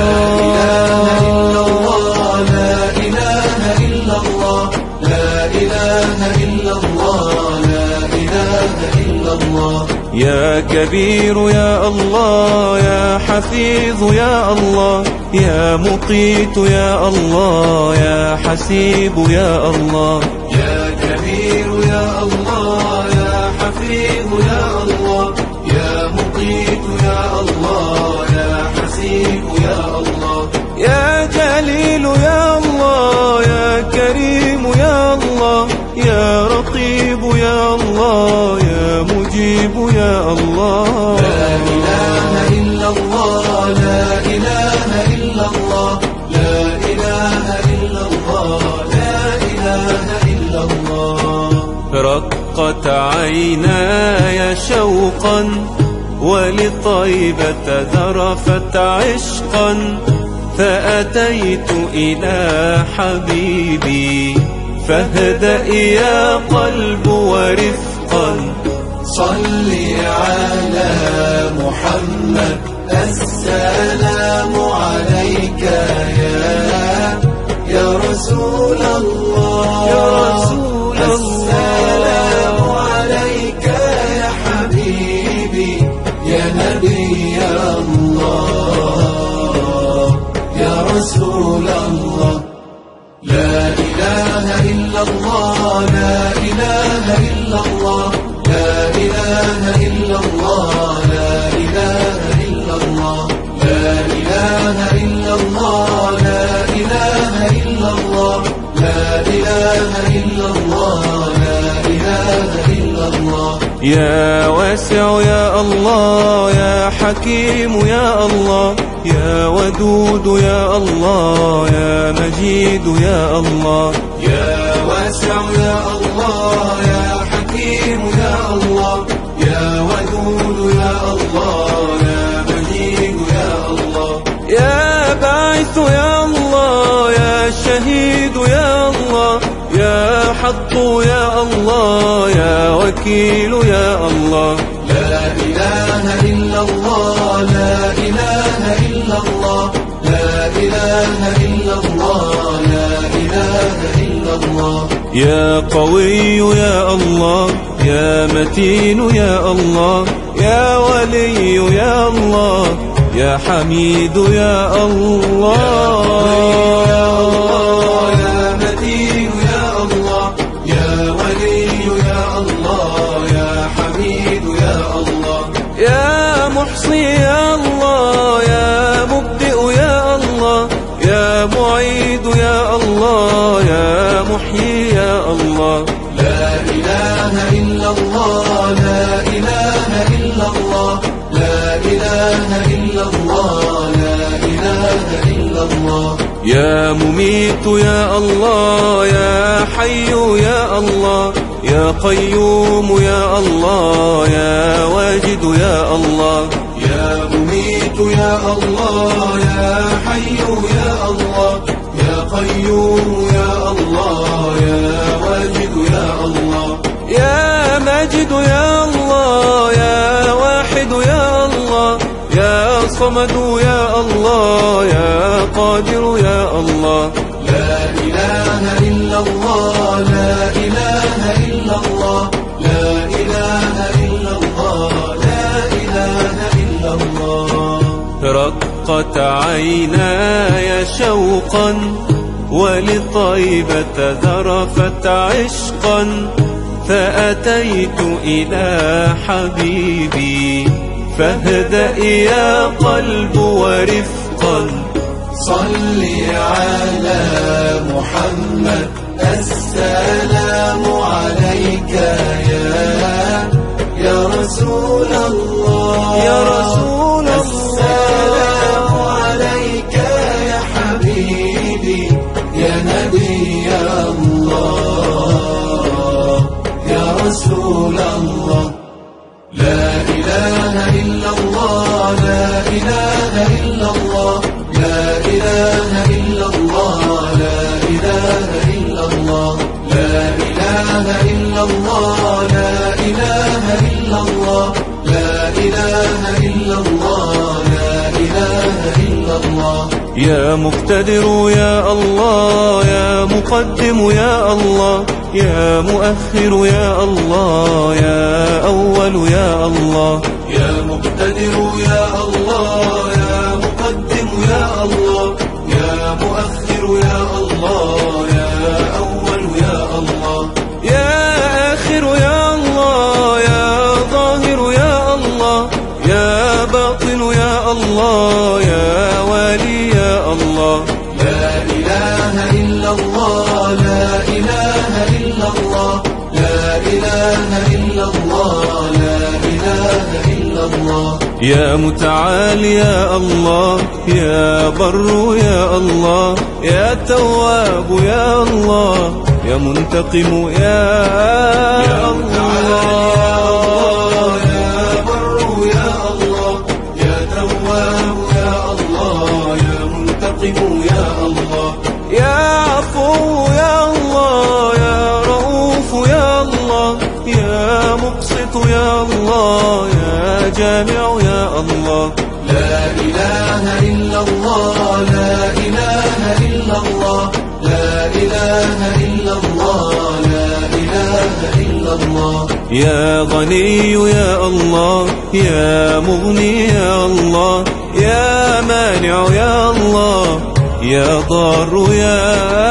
لا إله إلا الله لا إله إلا الله لا إله إلا الله يا كبير يا الله يا حفيظ يا الله يا مقيت يا الله يا حسيب يا الله يا كبير يا الله يا حفيظ يا الله يا مقيت يا الله يا حسيب يا الله يا جليل يا الله يا كريم يا الله يا رقيب يا الله يا مجيب يا الله لا إله إلا الله لا إله إلا الله لا إله إلا الله لا إله إلا الله رقت عيناي شوقا ولطيبة ذرفت عشقا فأتيت إلى حبيبي فاهدأ يا قلب ورفقا صل على محمد السلام عليك يا رسول الله يا رسول السلام عليك يا حبيبي يا نبي الله يا رسول الله لا إله إلا الله لا إله إلا الله لا إله إلا الله لا إله إلا الله لا إله إلا الله لا إله إلا الله لا إله إلا الله لا إله إلا الله يا واسع يا الله يا حكيم يا الله يا ودود يا الله يا مجيد يا الله يا واسع يا الله يا حكيم يا الله يا ودود يا الله يا مجيد يا الله يا باعث يا الله يا شهيد يا الله يا حق يا الله يا وكيل يا الله لا إله إلا الله لا إله إلا الله لا إله إلا الله لا إله إلا الله يا قوي يا الله يا متين يا الله يا ولي يا الله يا حميد يا الله يا متين يا الله يا ولي يا الله يا حميد محصي يا الله، يا مبدئ يا الله، يا معيد يا الله، يا محيي يا الله. لا إله إلا الله، لا إله إلا الله، لا إله إلا الله، لا إله إلا الله. يا مميت يا الله، يا حي يا الله، يا قيوم يا الله، يا واجد يا الله. يا مميت يا الله، يا حي يا الله، يا قيوم يا الله، يا واجد يا الله. يا ماجد يا الله، يا واحد يا الله، يا صمد يا الله، يا قادر يا الله. لا إله إلا الله، لا إله إلا الله، لا إله إلا الله، لا إله إلا الله. رقت عيناي شوقا ولطيبة ذرفت عشقا، فأتيت إلى حبيبي فاهدأ يا قلب ورفقا. صل على محمد السلام عليك يا رسول الله، يا رسول الله. السلام عليك يا حبيبي يا نبي الله، يا رسول الله. لا إله إلا الله، لا إله إلا الله، لا إله إلا الله، لا إله إلا الله، لا إله إلا الله، لا إله إلا الله، لا إله إلا الله، لا إله إلا الله. يا مقتدر يا الله، يا مقدم يا الله، يا مؤخر يا الله، يا أول يا الله. يا مقتدر يا الله، يا مقدم يا الله، يا مؤخر يا الله، يا أول يا الله. يا آخر يا الله، يا ظاهر يا الله، يا باطن يا الله، يا والي يا الله. لا إله إلا الله، لا إله إلا الله، لا إله إلا الله، لا إله إلا الله. يا متعال يا الله، يا بر يا الله، يا تواب يا الله، يا منتقم يا الله. يا بر يا الله، يا تواب يا الله، يا منتقم يا الله. يا عفو يا الله، يا رؤوف يا الله، يا مقسط يا الله، يا جامع يا الله. لا إله إلا الله، لا إله إلا الله، لا إله إلا الله، لا إله إلا الله. يا غني يا الله، يا مغني يا الله، يا مانع يا الله، يا ضار يا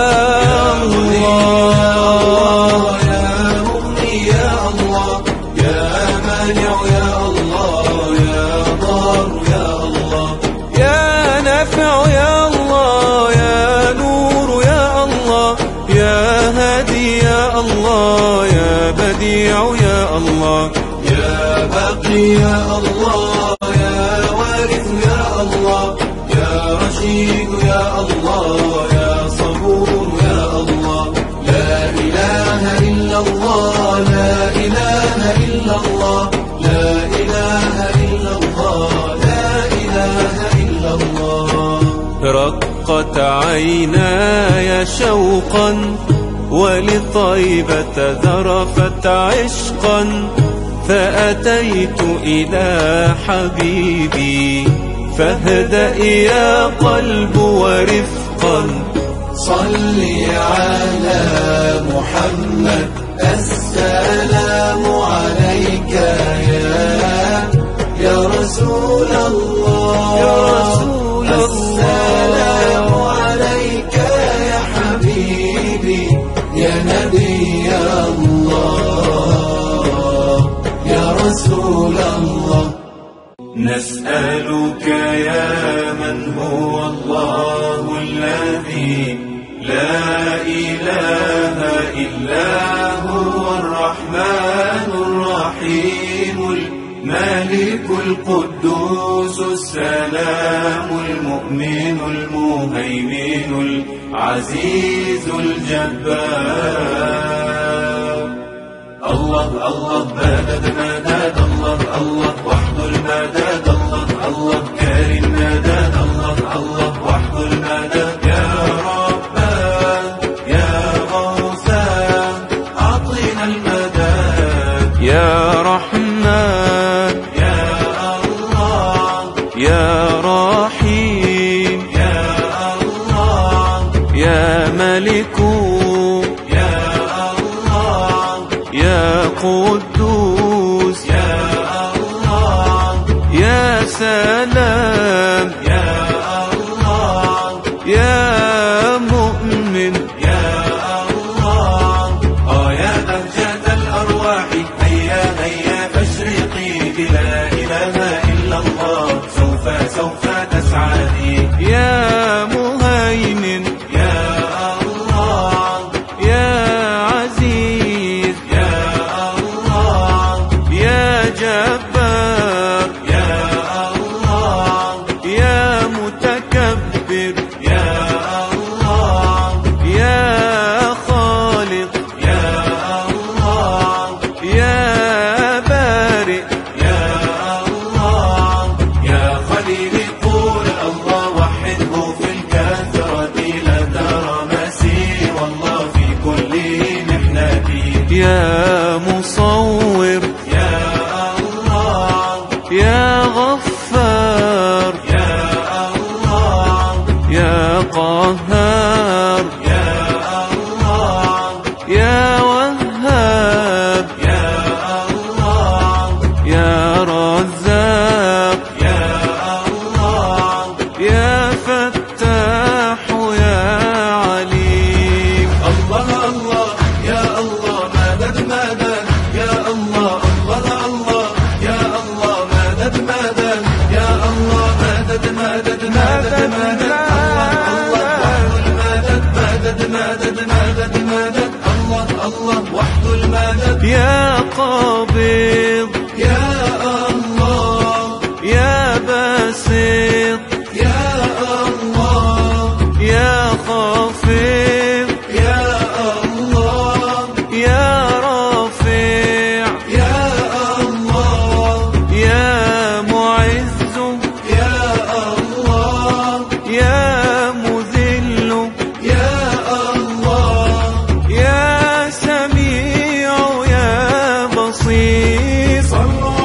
الله. يا مغني يا الله، يا مانع يا الله، يا ضار يا الله. يا نافع يا الله، يا نور يا الله، يا هادي يا الله، يا بديع يا الله. يا باقي يا الله، يا وارث يا الله، يا رشيد يا الله، يا صبور يا الله. لا إله إلا الله، لا إله إلا الله، لا إله إلا الله، لا إله إلا الله. رقت عيناي شوقا ولطيبة ذرفت عشقا، فأتيت إلى حبيبي فاهدأ يا قلب ورفقا. صل على محمد السلام عليك يا رسول الله، يا رسول السلام عليك يا حبيبي يا نبي الله، يا رسول الله. نسألك يا من هو الله الذي لا إله إلا هو الرحمن الرحيم الملك القدوس السلام المؤمن المهيمن العزيز الجبار. الله الله مدد مدد الله الله وحده المدد الله الله كريم مدد الله الله وحده المدد يا ربنا يا غوثا أعطنا المدد يا رحمن يا الله يا رحيم يا الله يا ملك يا قدوس يا الله يا سلام يا الله يا مؤمن يا الله يا بهجة الأرواح هيا هيا فاشرقي بلا إله إلا الله سوف تسعدي يا مهيمن يا الله يا عزيز يا جبار يا الله يا متكبر يا الله يا خالق يا الله يا بارئ يا الله يا خليلي قول الله وحده في الكثرة لا ترى مسير الله في كل محنتي يا مصور يا الله يا غفار يا الله يا قهار يا الله يا وهاب يا الله يا رزاق يا الله يا فتاح يا عليم. الله الله يا الله مدد مدد يا الله الله الله يا الله مدد مدد يا الله مدد مدد مدد مدد الله الله وحده المدد مدد مدد مدد مدد الله الله وحده المدد يا قابض يا الله يا باسط يا الله يا خافض يا الله يا رافع يا الله يا معز يا الله يا مذل يا الله يا سميع يا بصير. صلوا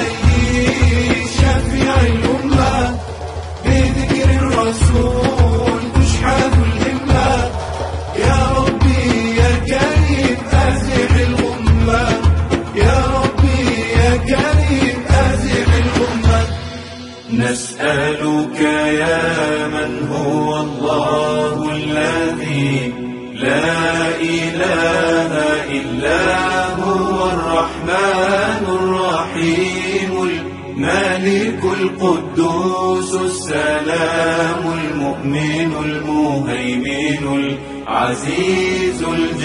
عليه شفيع الأمة بذكر الرسول تشحذ الهمة يا ربي يا كريم أزح الأمة يا ربي يا كريم أزح الأمة. نسألك يا من هو الله الذي لا إله إلا هو الرحمن الرحيم الملك القدوس السلام المؤمن المهيمن العزيز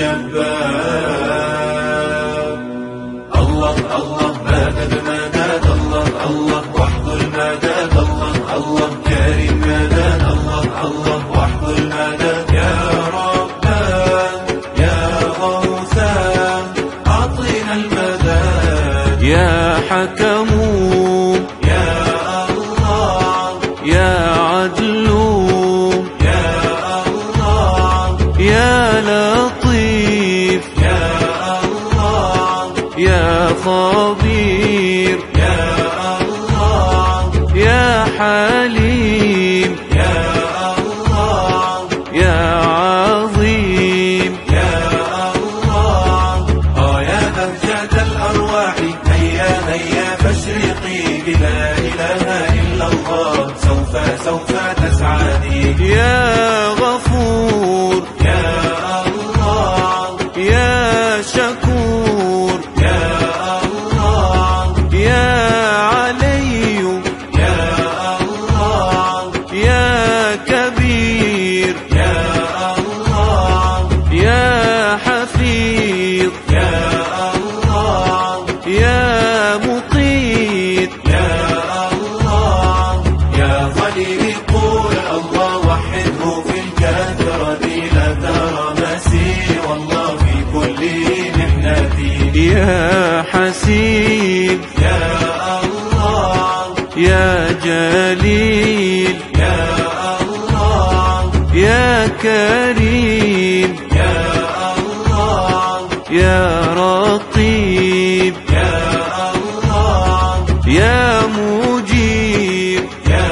الجبار. الله الله مدد مدد الله الله وحده المدد الله الله كريم مدد الله الله وحده المدد يا ربنا يا غوثا أعطنا المدد يا حكم يا الله يا عدل يا الله يا لطيف يا الله يا خبير يا الله يا حليم يا الله يا عظيم يا الله يا بهجة الأرواح هيا هيا فاشرقي بلا إله إلا الله سوف تسعدي يا غفور يا الله يا شكور يا الله يا علي جليل يا الله يا كريم يا الله يا رقيب يا الله يا مجيب يا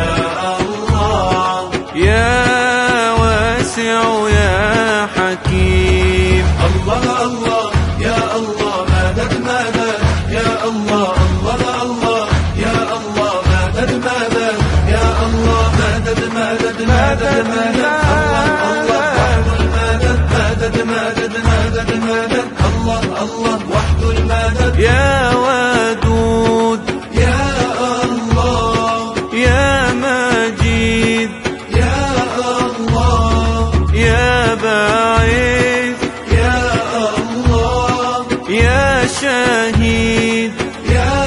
الله يا واسع يا حكيم. الله الله يا الله مدد مدد يا الله الله الله يا الله مدد مدد يا الله مدد مدد مدد مدد الله وحده المدد مدد مدد مدد مدد الله الله وحده المدد يا ودود يا الله يا مجيد يا الله يا باعث يا الله يا شهيد يا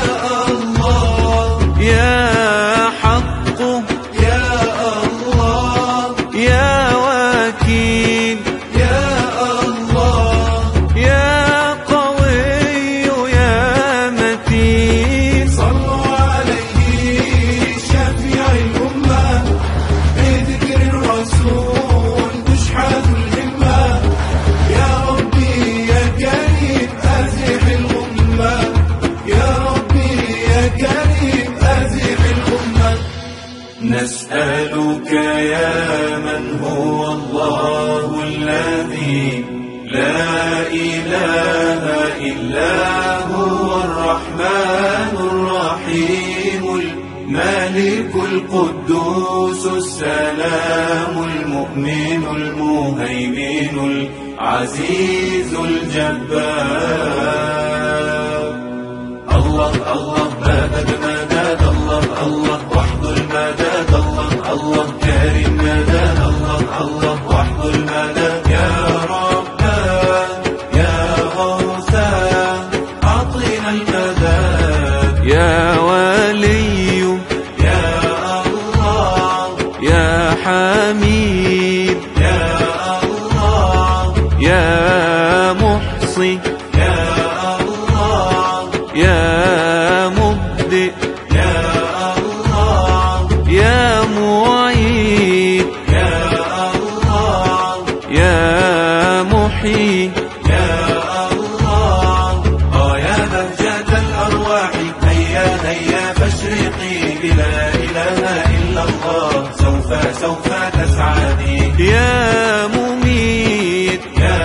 الله يا حق يا الله يا وكيل يا الله يا قوي يا متين. صلوا عليه شفيع الأمة بذكر الرسول تشحذ الهمة يا ربي يا كريم أزح الأمة يا ربي يا كريم أزح الأمة. نسألك يا من هو الله الذي لا إله إلا هو الرحمن الرحيم الملك القدوس السلام المؤمن المهيمن العزيز الجبار. الله الله مدد مدد الله الله وحده المدد الله الله كريم مدد الله الله وحده المدد يا ربنا يا غوثا أعطنا المدد يا ولي يا الله يا حميد يا الله يا محصي يا الله يا مبدئ يا الله يا معيد يا الله يا محيي يا الله يا بهجة الأرواح هيا هيا فاشرقي بلا إله إلا الله سوف تسعدي. يا مميت يا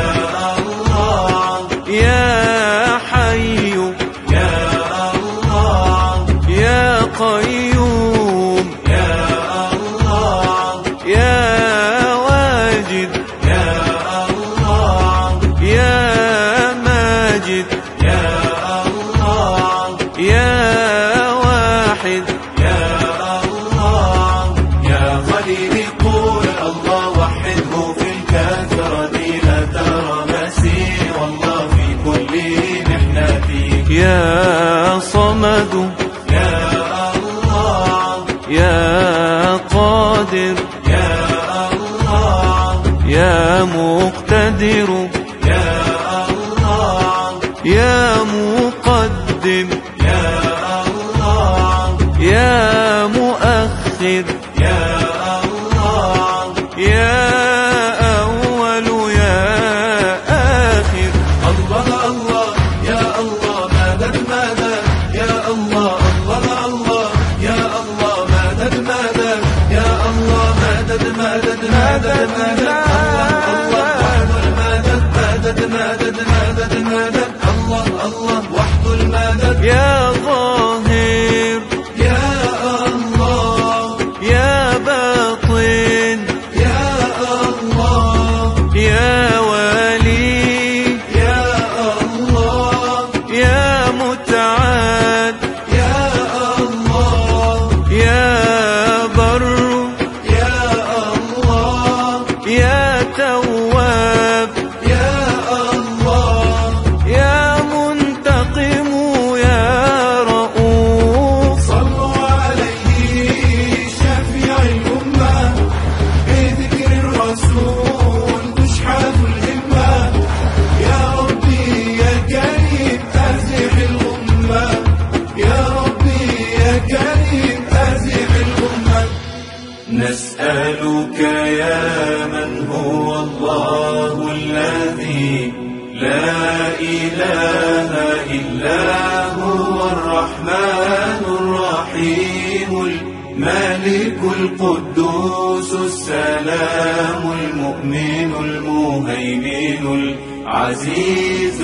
الله يا حي يا الله يا قيوم يا الله يا واجد يا الله يا ماجد يا الله يا واحد يا الله يا خليلي قول الله وحده في الكثرة لا ترى مسير الله في كل محنتي. يا صمد يا الله يا قادر يا الله يا مقتدر يا الله يا مقدم يا الله يا مؤخر يا الله يا أول يا آخر. الله الله يا الله مدد مدد يا الله الله الله يا الله مدد مدد يا الله مدد مدد مدد مدد الله وحده المدد مدد مدد مدد مدد الله الله وحده المدد يا ظاهر يا الله يا باطن نسألك يا من هو الله الذي لا إله إلا هو الرحمن الرحيم الملك القدوس السلام المؤمن المهيمن العزيز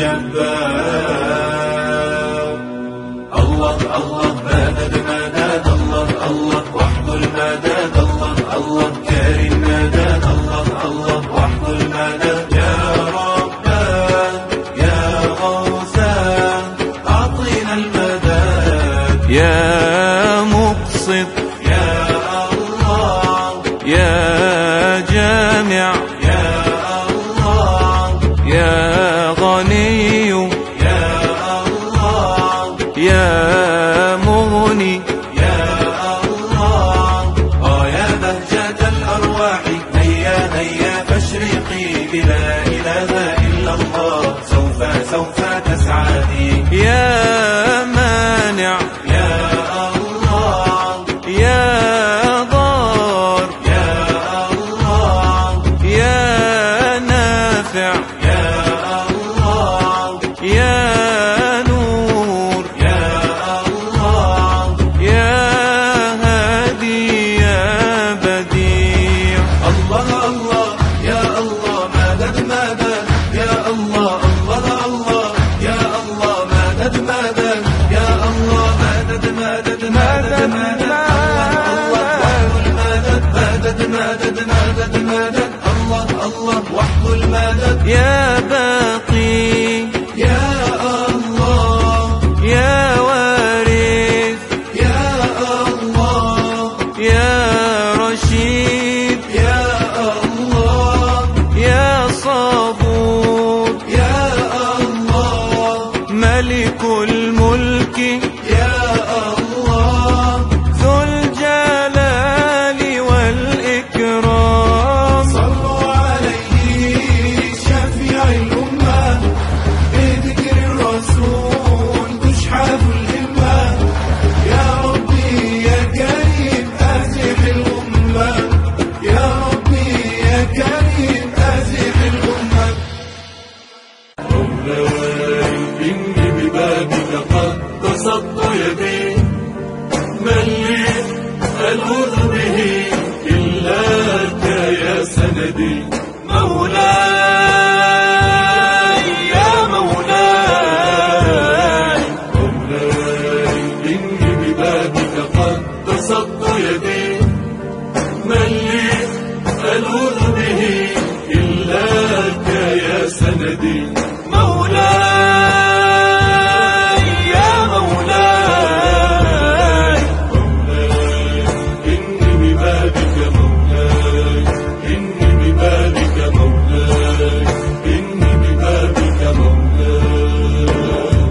الجبار. الله الله مدد مدد الله الله وحد المدد الله الله كريم مدد الله الله وحد المدد يا ربان يا غوثان أعطينا المدد يا مقسط يا الله يا جامع يا الله يا غني يا الله يا مغني يا الله يا بهجة الأرواح هيا هيا فاشرقي بلا إله إلا الله سوف تسعدي يا مانع يا الله يا ضار يا الله يا نافع يا الله يا نور يا الله يا هادي يا بديع. الله الله يا الله مدد مدد يا الله الله الله يا الله مدد مدد يا الله مدد مدد مدد مدد مدد مدد مدد الله الله وحد المدد يا باقي يا الله يا وارث يا الله يا رشيد يا الله يا صبور يا الله ملك الملك يا الله ذو الجلال والإكرام. صلوا عليه شفيع الأمة بذكر الرسول تشحذ الهمة يا ربي يا كريم أزح الأمة يا ربي يا كريم أزح الأمة. مولاي إني ببابك قد بسطت يدي من لي ألوذ به إلاك يا سندي. مولاي يا مولاي مولاي إني ببابك قد بسطت يدي من لي ألوذ به إلاك يا سندي. مولاي يا مولاي مولاي إني ببابك مولاي إني ببابك مولاي إني ببابك مولاي.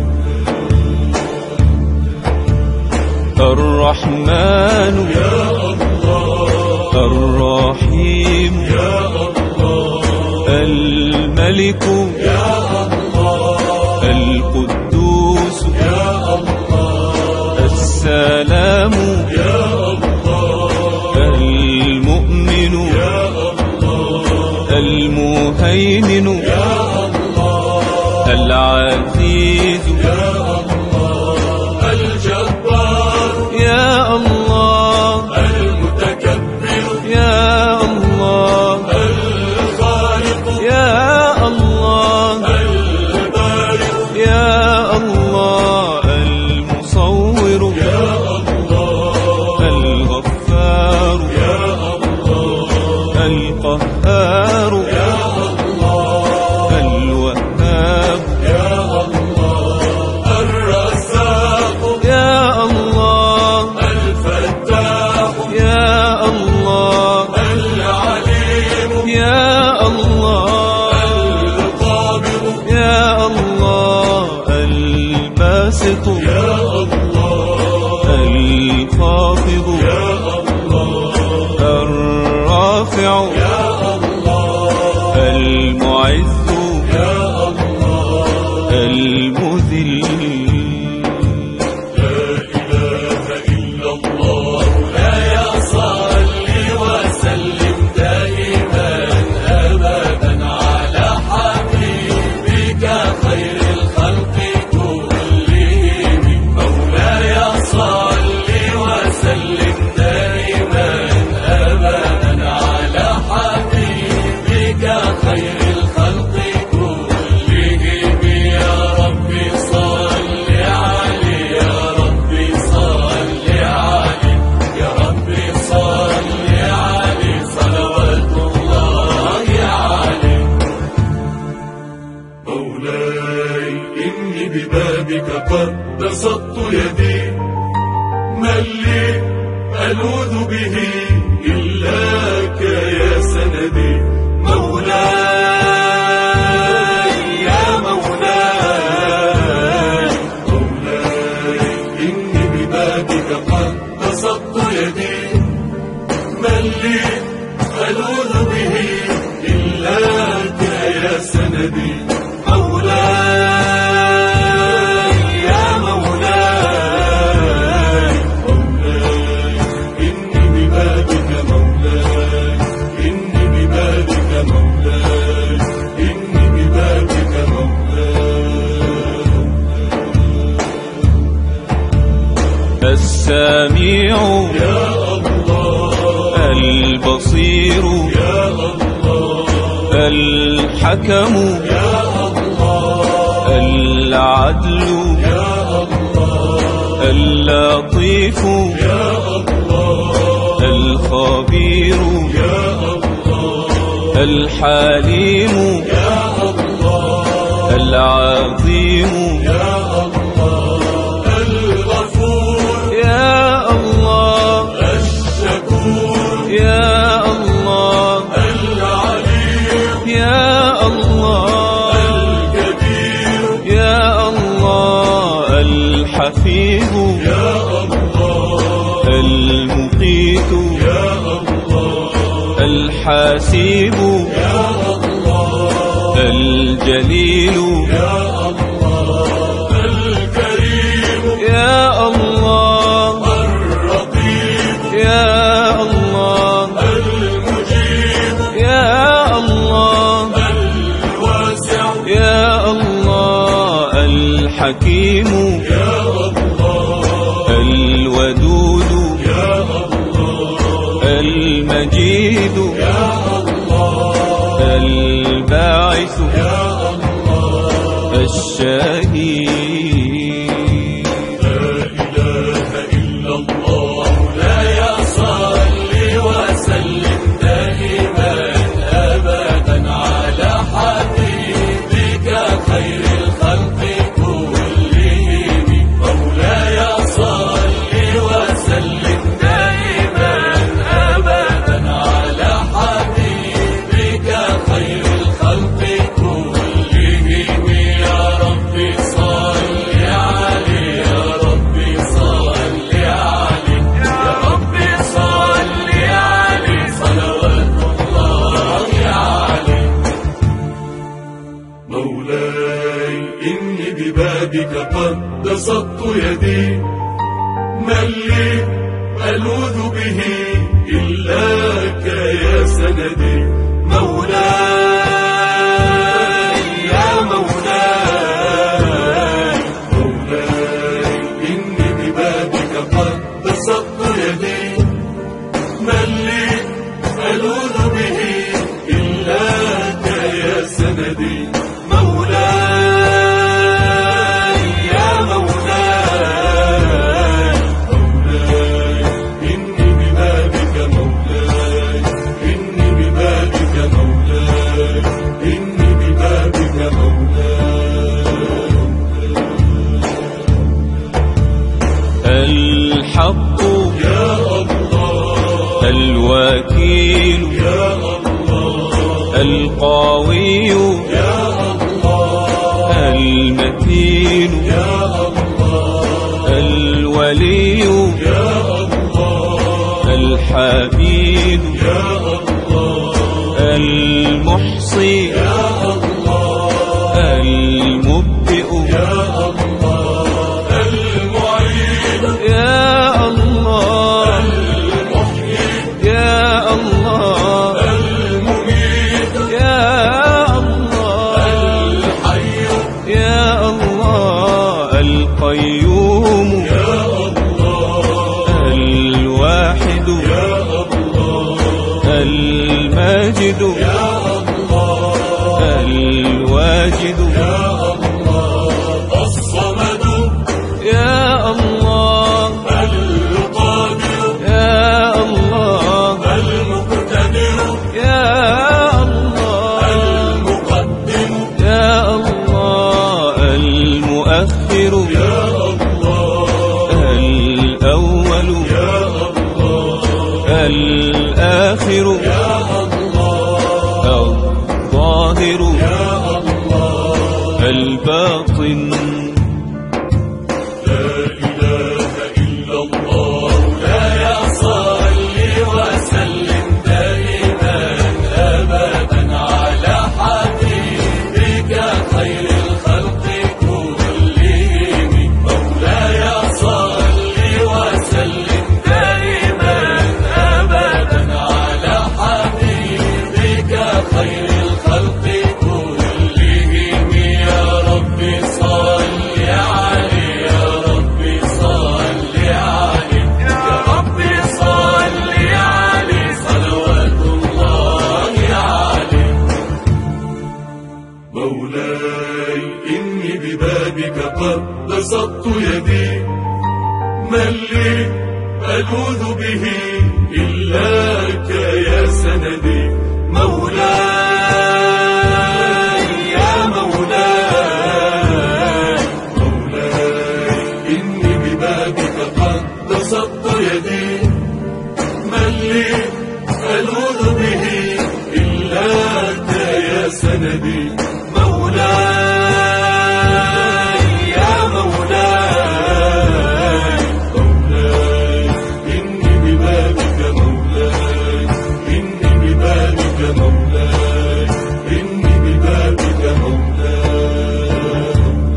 الرحمن يا الله الرحيم يا الله الملك يا الله القدوس يا الله السلام يا الله المؤمن يا الله المهيمن يا الله العزيز يا الله الجبار يا الله المتكبر يا الله الخالق يا الله البارئ يا الله المصور يا الله الغفار يا الله القهار يا الله الوهاب يا الله الرزاق يا الله الفتاح يا الله العليم يا الله القابض يا الله الباسط يا الله الخافض يا الله الرافع يا الله المعز يا الله المذل. لا إله إلا الله لا يصلي ألوذ به إلاك يا سندي مولاي يا مولاي مولاي إني ببابك قد بسطت يدي من لي ألوذ به إلاك يا سندي مولاي يا مولاي مولاي إني ببابك مولاي إني ببابك مولاي إني ببابك مولاي السميع يا الله البصير يا الله الحكم يا الله العدل يا الله اللطيف يا الله الخبير يا الله الحليم يا الله العظيم يا الله الغفور يا الله الشكور يا الله العليم يا الله الكبير يا الله الحفيظ يا الله المقيت يا الله الحاسب يا الله الجليل يا الله الكريم يا الله الرقيب يا الله المجيب يا الله الواسع يا الله الحكيم يا الله الودود يا الله المجيد يا الله الباعث يا الله الشهيد لا إله إلا الله لا يا صل وسلم دائما أبدا على حبيبك خير الخلق كلهم مولاي صل وسلم دائما أبدا على حبيبك خير الخلق كلهم يا ربي صل عليه يا ربي صل عليه يا ربي صل عليه صلوات الله عليه مولاي إني ببابك قد بسطت يدي من لي ألوذ به إلاك يا سندي مولاي يا مولاي مولاي إني ببابك قد بسطت يدي من لي ألوذ به إلاك يا سندي مولاي يا مولاي مولاي إني ببابك مولاي إني ببابك مولاي إني ببابك مولاي الحق يا الله الوكيل يا الله القوي يا الله المتين يا الله الولي يا الله الحميد يا الله المحصي يا الله المبدئ يا الله المعيد يا الله المحيي يا الله المميت يا الله الحي يا الله القيوم يا الله الواحد يا الله الماجد يا الله الواجد يا الله الصمد يا الله القادر يا الله المقتدر يا الله المقدم يا الله المؤخر يا الله الأول يا الله الآخر يا الله، الظاهر يا الله، الباطن. لا إله إلا الله، لا يصل وسلم دائما أبدا على حبيبك خير الخلق كلهم. مولاي صل وسلم دائما أبدا على حبيبك خير الخلق كلهم. يا رب صل عليه، يا رب صل عليه، يا رب صل عليه صلوات الله عليه. مولاي إني ببابك قد بسطت يدي، من لي ألوذ به إلاك يا سندي. مولاي يا مولاي، مولاي إني ببابك قد بسطت يدي، من لي ألوذ به إلاك يا سندي. مولاي يا مولاي، مولاي إني ببابك مولاي، إني ببابك مولاي، إني ببابك مولاي.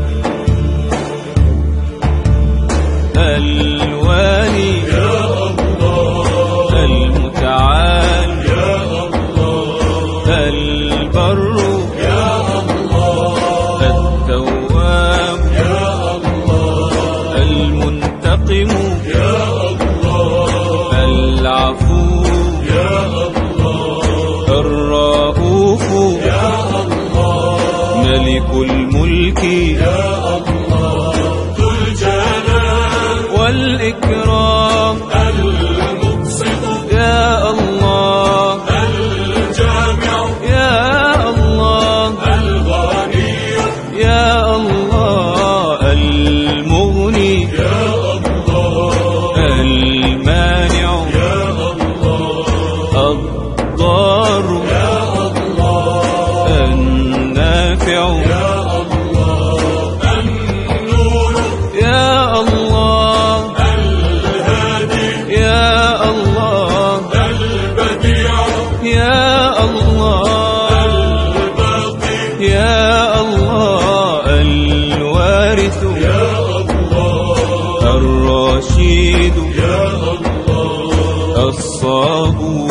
الوالي يا الله، المتعال يا الله، البر يا الله، التواب يا الله، المنتقم يا الله، العفو يا الله، الرؤوف يا الله، ملك الملك يا الله، ذو الجلال والإكرام المقسط يا الله، الجامع يا الله، الغني يا الله، المغني يا الله، المانع يا الله، الضار يا الله، النافع يا الله، النور يا الله، الهادي يا الله، البديع يا الله، الباقي يا الله، الوارث يا الله، الرشيد يا الله. الصبور.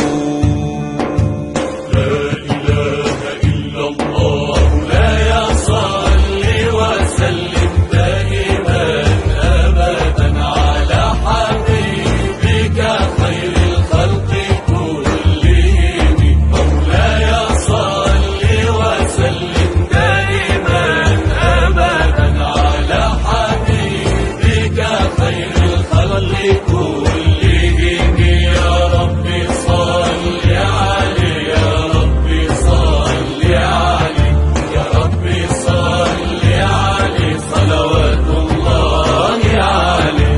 لا إله إلا الله، لا يصل وسلم دائما أبدا على حبيبك خير الخلق كلهم. مولاي صل وسلم دائما أبدا على حبيبك خير الخلق كلهم. يا رب صل عليه، يا رب صل عليه، يا رب صل عليه صلوات الله عليه.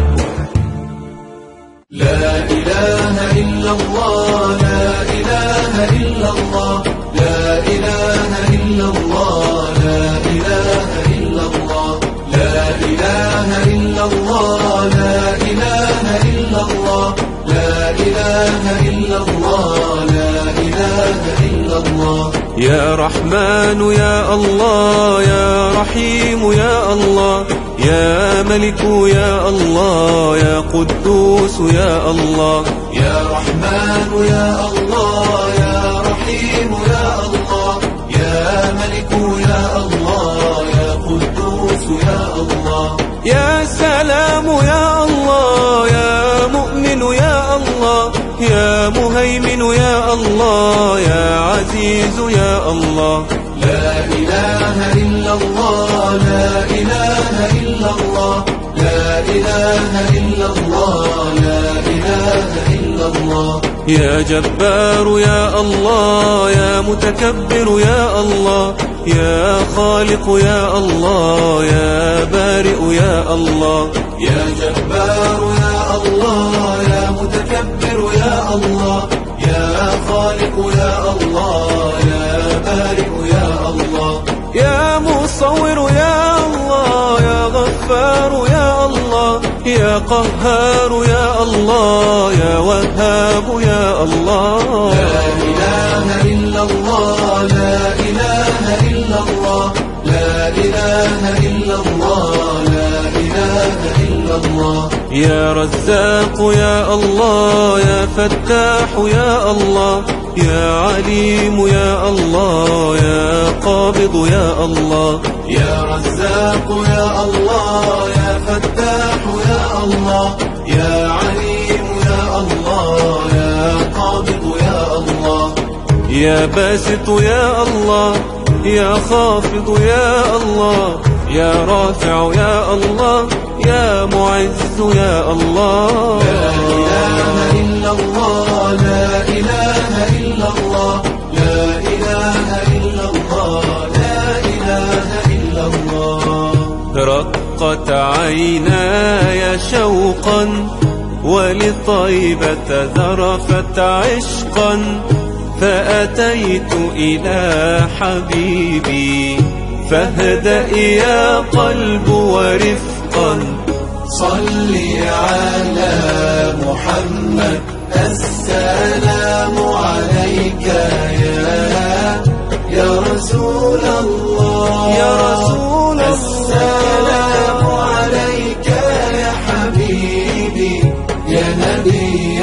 لا إله إلا الله، لا إله إلا الله، لا إله إلا الله، لا إله إلا الله، لا إله إلا الله، لا إله إلا الله، لا إله إلا الله، لا إله إلا الله. يا رحمن يا الله، يا رحيم يا الله، يا ملك يا الله، يا قدوس يا الله. يا رحمن يا الله، يا رحيم يا الله، يا ملك يا الله، يا قدوس يا الله. يا سلام يا الله، يا مؤمن يا الله، يا مهيمن يا الله، يا عزيز يا الله. لا إله إلا الله، لا إله إلا الله، لا إله إلا الله، لا إله إلا الله. يا جبار يا الله، يا متكبر يا الله، يا خالق يا الله، يا بارئ يا الله. يا جبار يا الله، يا متكبر يا يا الله، يا خالق يا الله، يا بارئ يا الله، يا مصور يا الله، يا غفار يا الله، يا قهار يا الله، يا وهاب يا الله. لا إله إلا الله، لا إله إلا الله، لا إله إلا الله، لا إله إلا الله. يا رزاق يا الله، يا فتاح يا الله، يا عليم يا الله، يا قابض يا الله. يا رزاق يا الله، يا فتاح يا الله، يا عليم يا الله، يا قابض يا الله. يا باسط يا الله، يا خافض يا الله، يا رافع يا الله، يا معز يا الله. لا إله إلا الله، لا إله إلا الله، لا إله إلا الله، لا إله إلا الله. رقت عيناي شوقا ولطيبة ذرفت عشقا، فأتيت إلى حبيبي فاهدأ يا قلب ورفقا. صل على محمد، السلام عليك يا رسول الله، يا رسول الله. السلام عليك يا حبيبي، يا نبي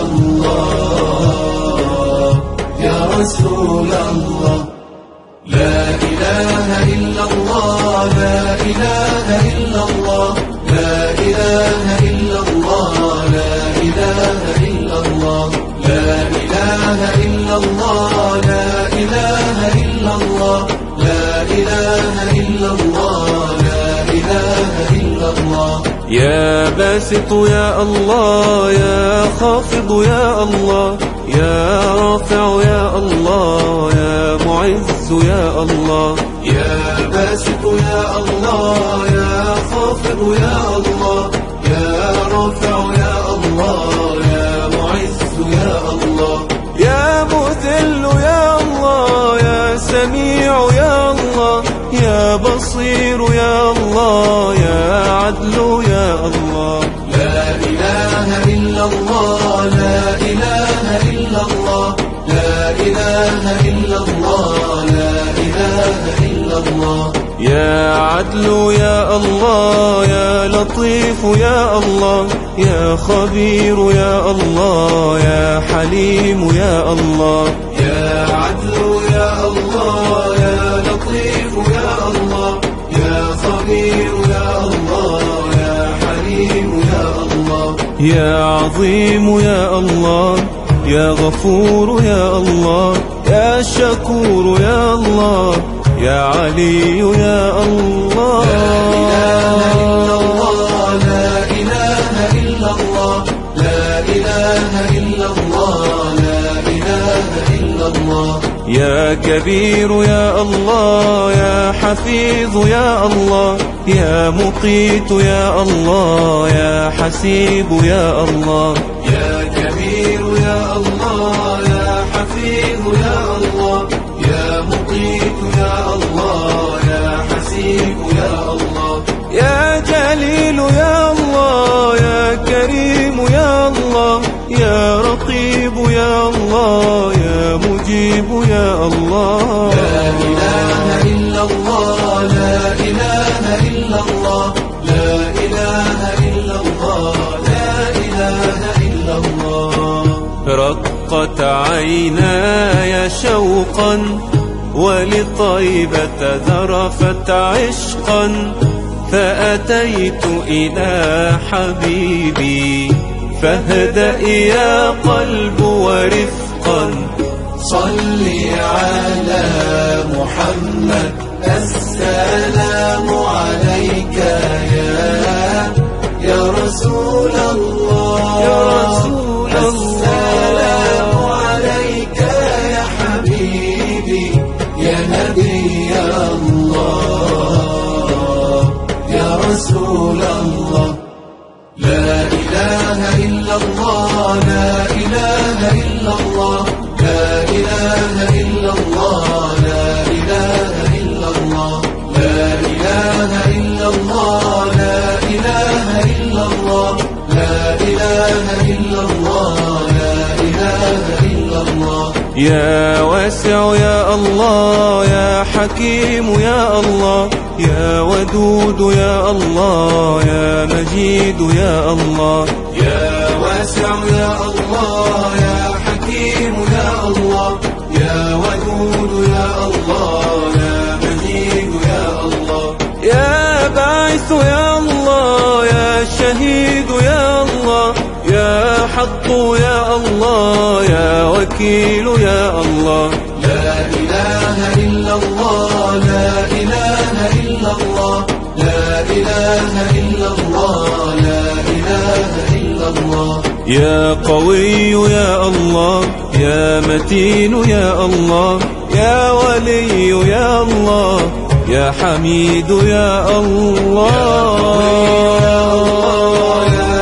الله، يا رسول الله. لا إله إلا الله، لا إله إلا الله، لا إله إلا الله، لا إله إلا الله، لا إله إلا الله، لا إله إلا الله، لا إله إلا الله، لا إله إلا الله. يا باسط يا الله، يا خافض يا الله، يا رافع يا الله، يا معز يا الله. يا باسط يا الله، يا خافض يا الله، يا رافع يا الله، يا معز يا الله. يا مذل يا الله، يا سميع يا الله، يا بصير يا الله، يا عدل يا الله. لا إله إلا الله، لا إله إلا الله، لا إله إلا الله، لا إله إلا الله. يا عدل يا الله، يا لطيف يا الله، يا خبير يا الله، يا حليم يا الله. يا عدل يا الله، يا لطيف يا الله، يا خبير يا الله، يا حليم يا الله. يا عظيم يا الله، يا غفور يا الله، يا شكور يا الله، يا علي يا الله. لا إله إلا الله، لا إله إلا الله، لا إله إلا الله. يا كبير يا الله، يا حفيظ يا الله، يا مقيت يا الله، يا حسيب يا الله. يا كبير يا الله، يا حفيظ يا الله، يا مقيت يا الله، يا حسيب يا الله. يا جليل يا الله، يا كريم يا الله، يا رقيب يا الله، يا مجيب يا الله. لا إله إلا الله، لا إله إلا الله، لا إله إلا الله، لا إله إلا الله. رقت عيناي شوقا ولطيبة ذرفت عشقا، فأتيت إلى حبيبي فاهدأ يا قلب ورفقا. صل على محمد، السلام عليك يا رسول الله، يا رسول السلام عليك يا حبيبي، يا نبي الله، يا رسول الله. لا إله إلا الله، لا إله إله إلا الله لا إله إلا الله لا إله إلا الله لا إله إلا الله لا إله إلا الله لا إله إلا الله لا إله إلا الله يا واسع يا الله يا حكيم يا الله يا ودود يا الله يا مجيد يا الله يا واسع يا الله يا حكيم يا الله يا ودود يا الله يا مجيد يا الله يا باعث يا الله يا شهيد يا الله يا حق يا الله يا وكيل يا الله لا إله إلا الله لا إله إلا الله لا إله إلا الله لا إله إلا الله يا قوي يا الله يا متين يا الله يا ولي يا الله يا حميد يا الله يا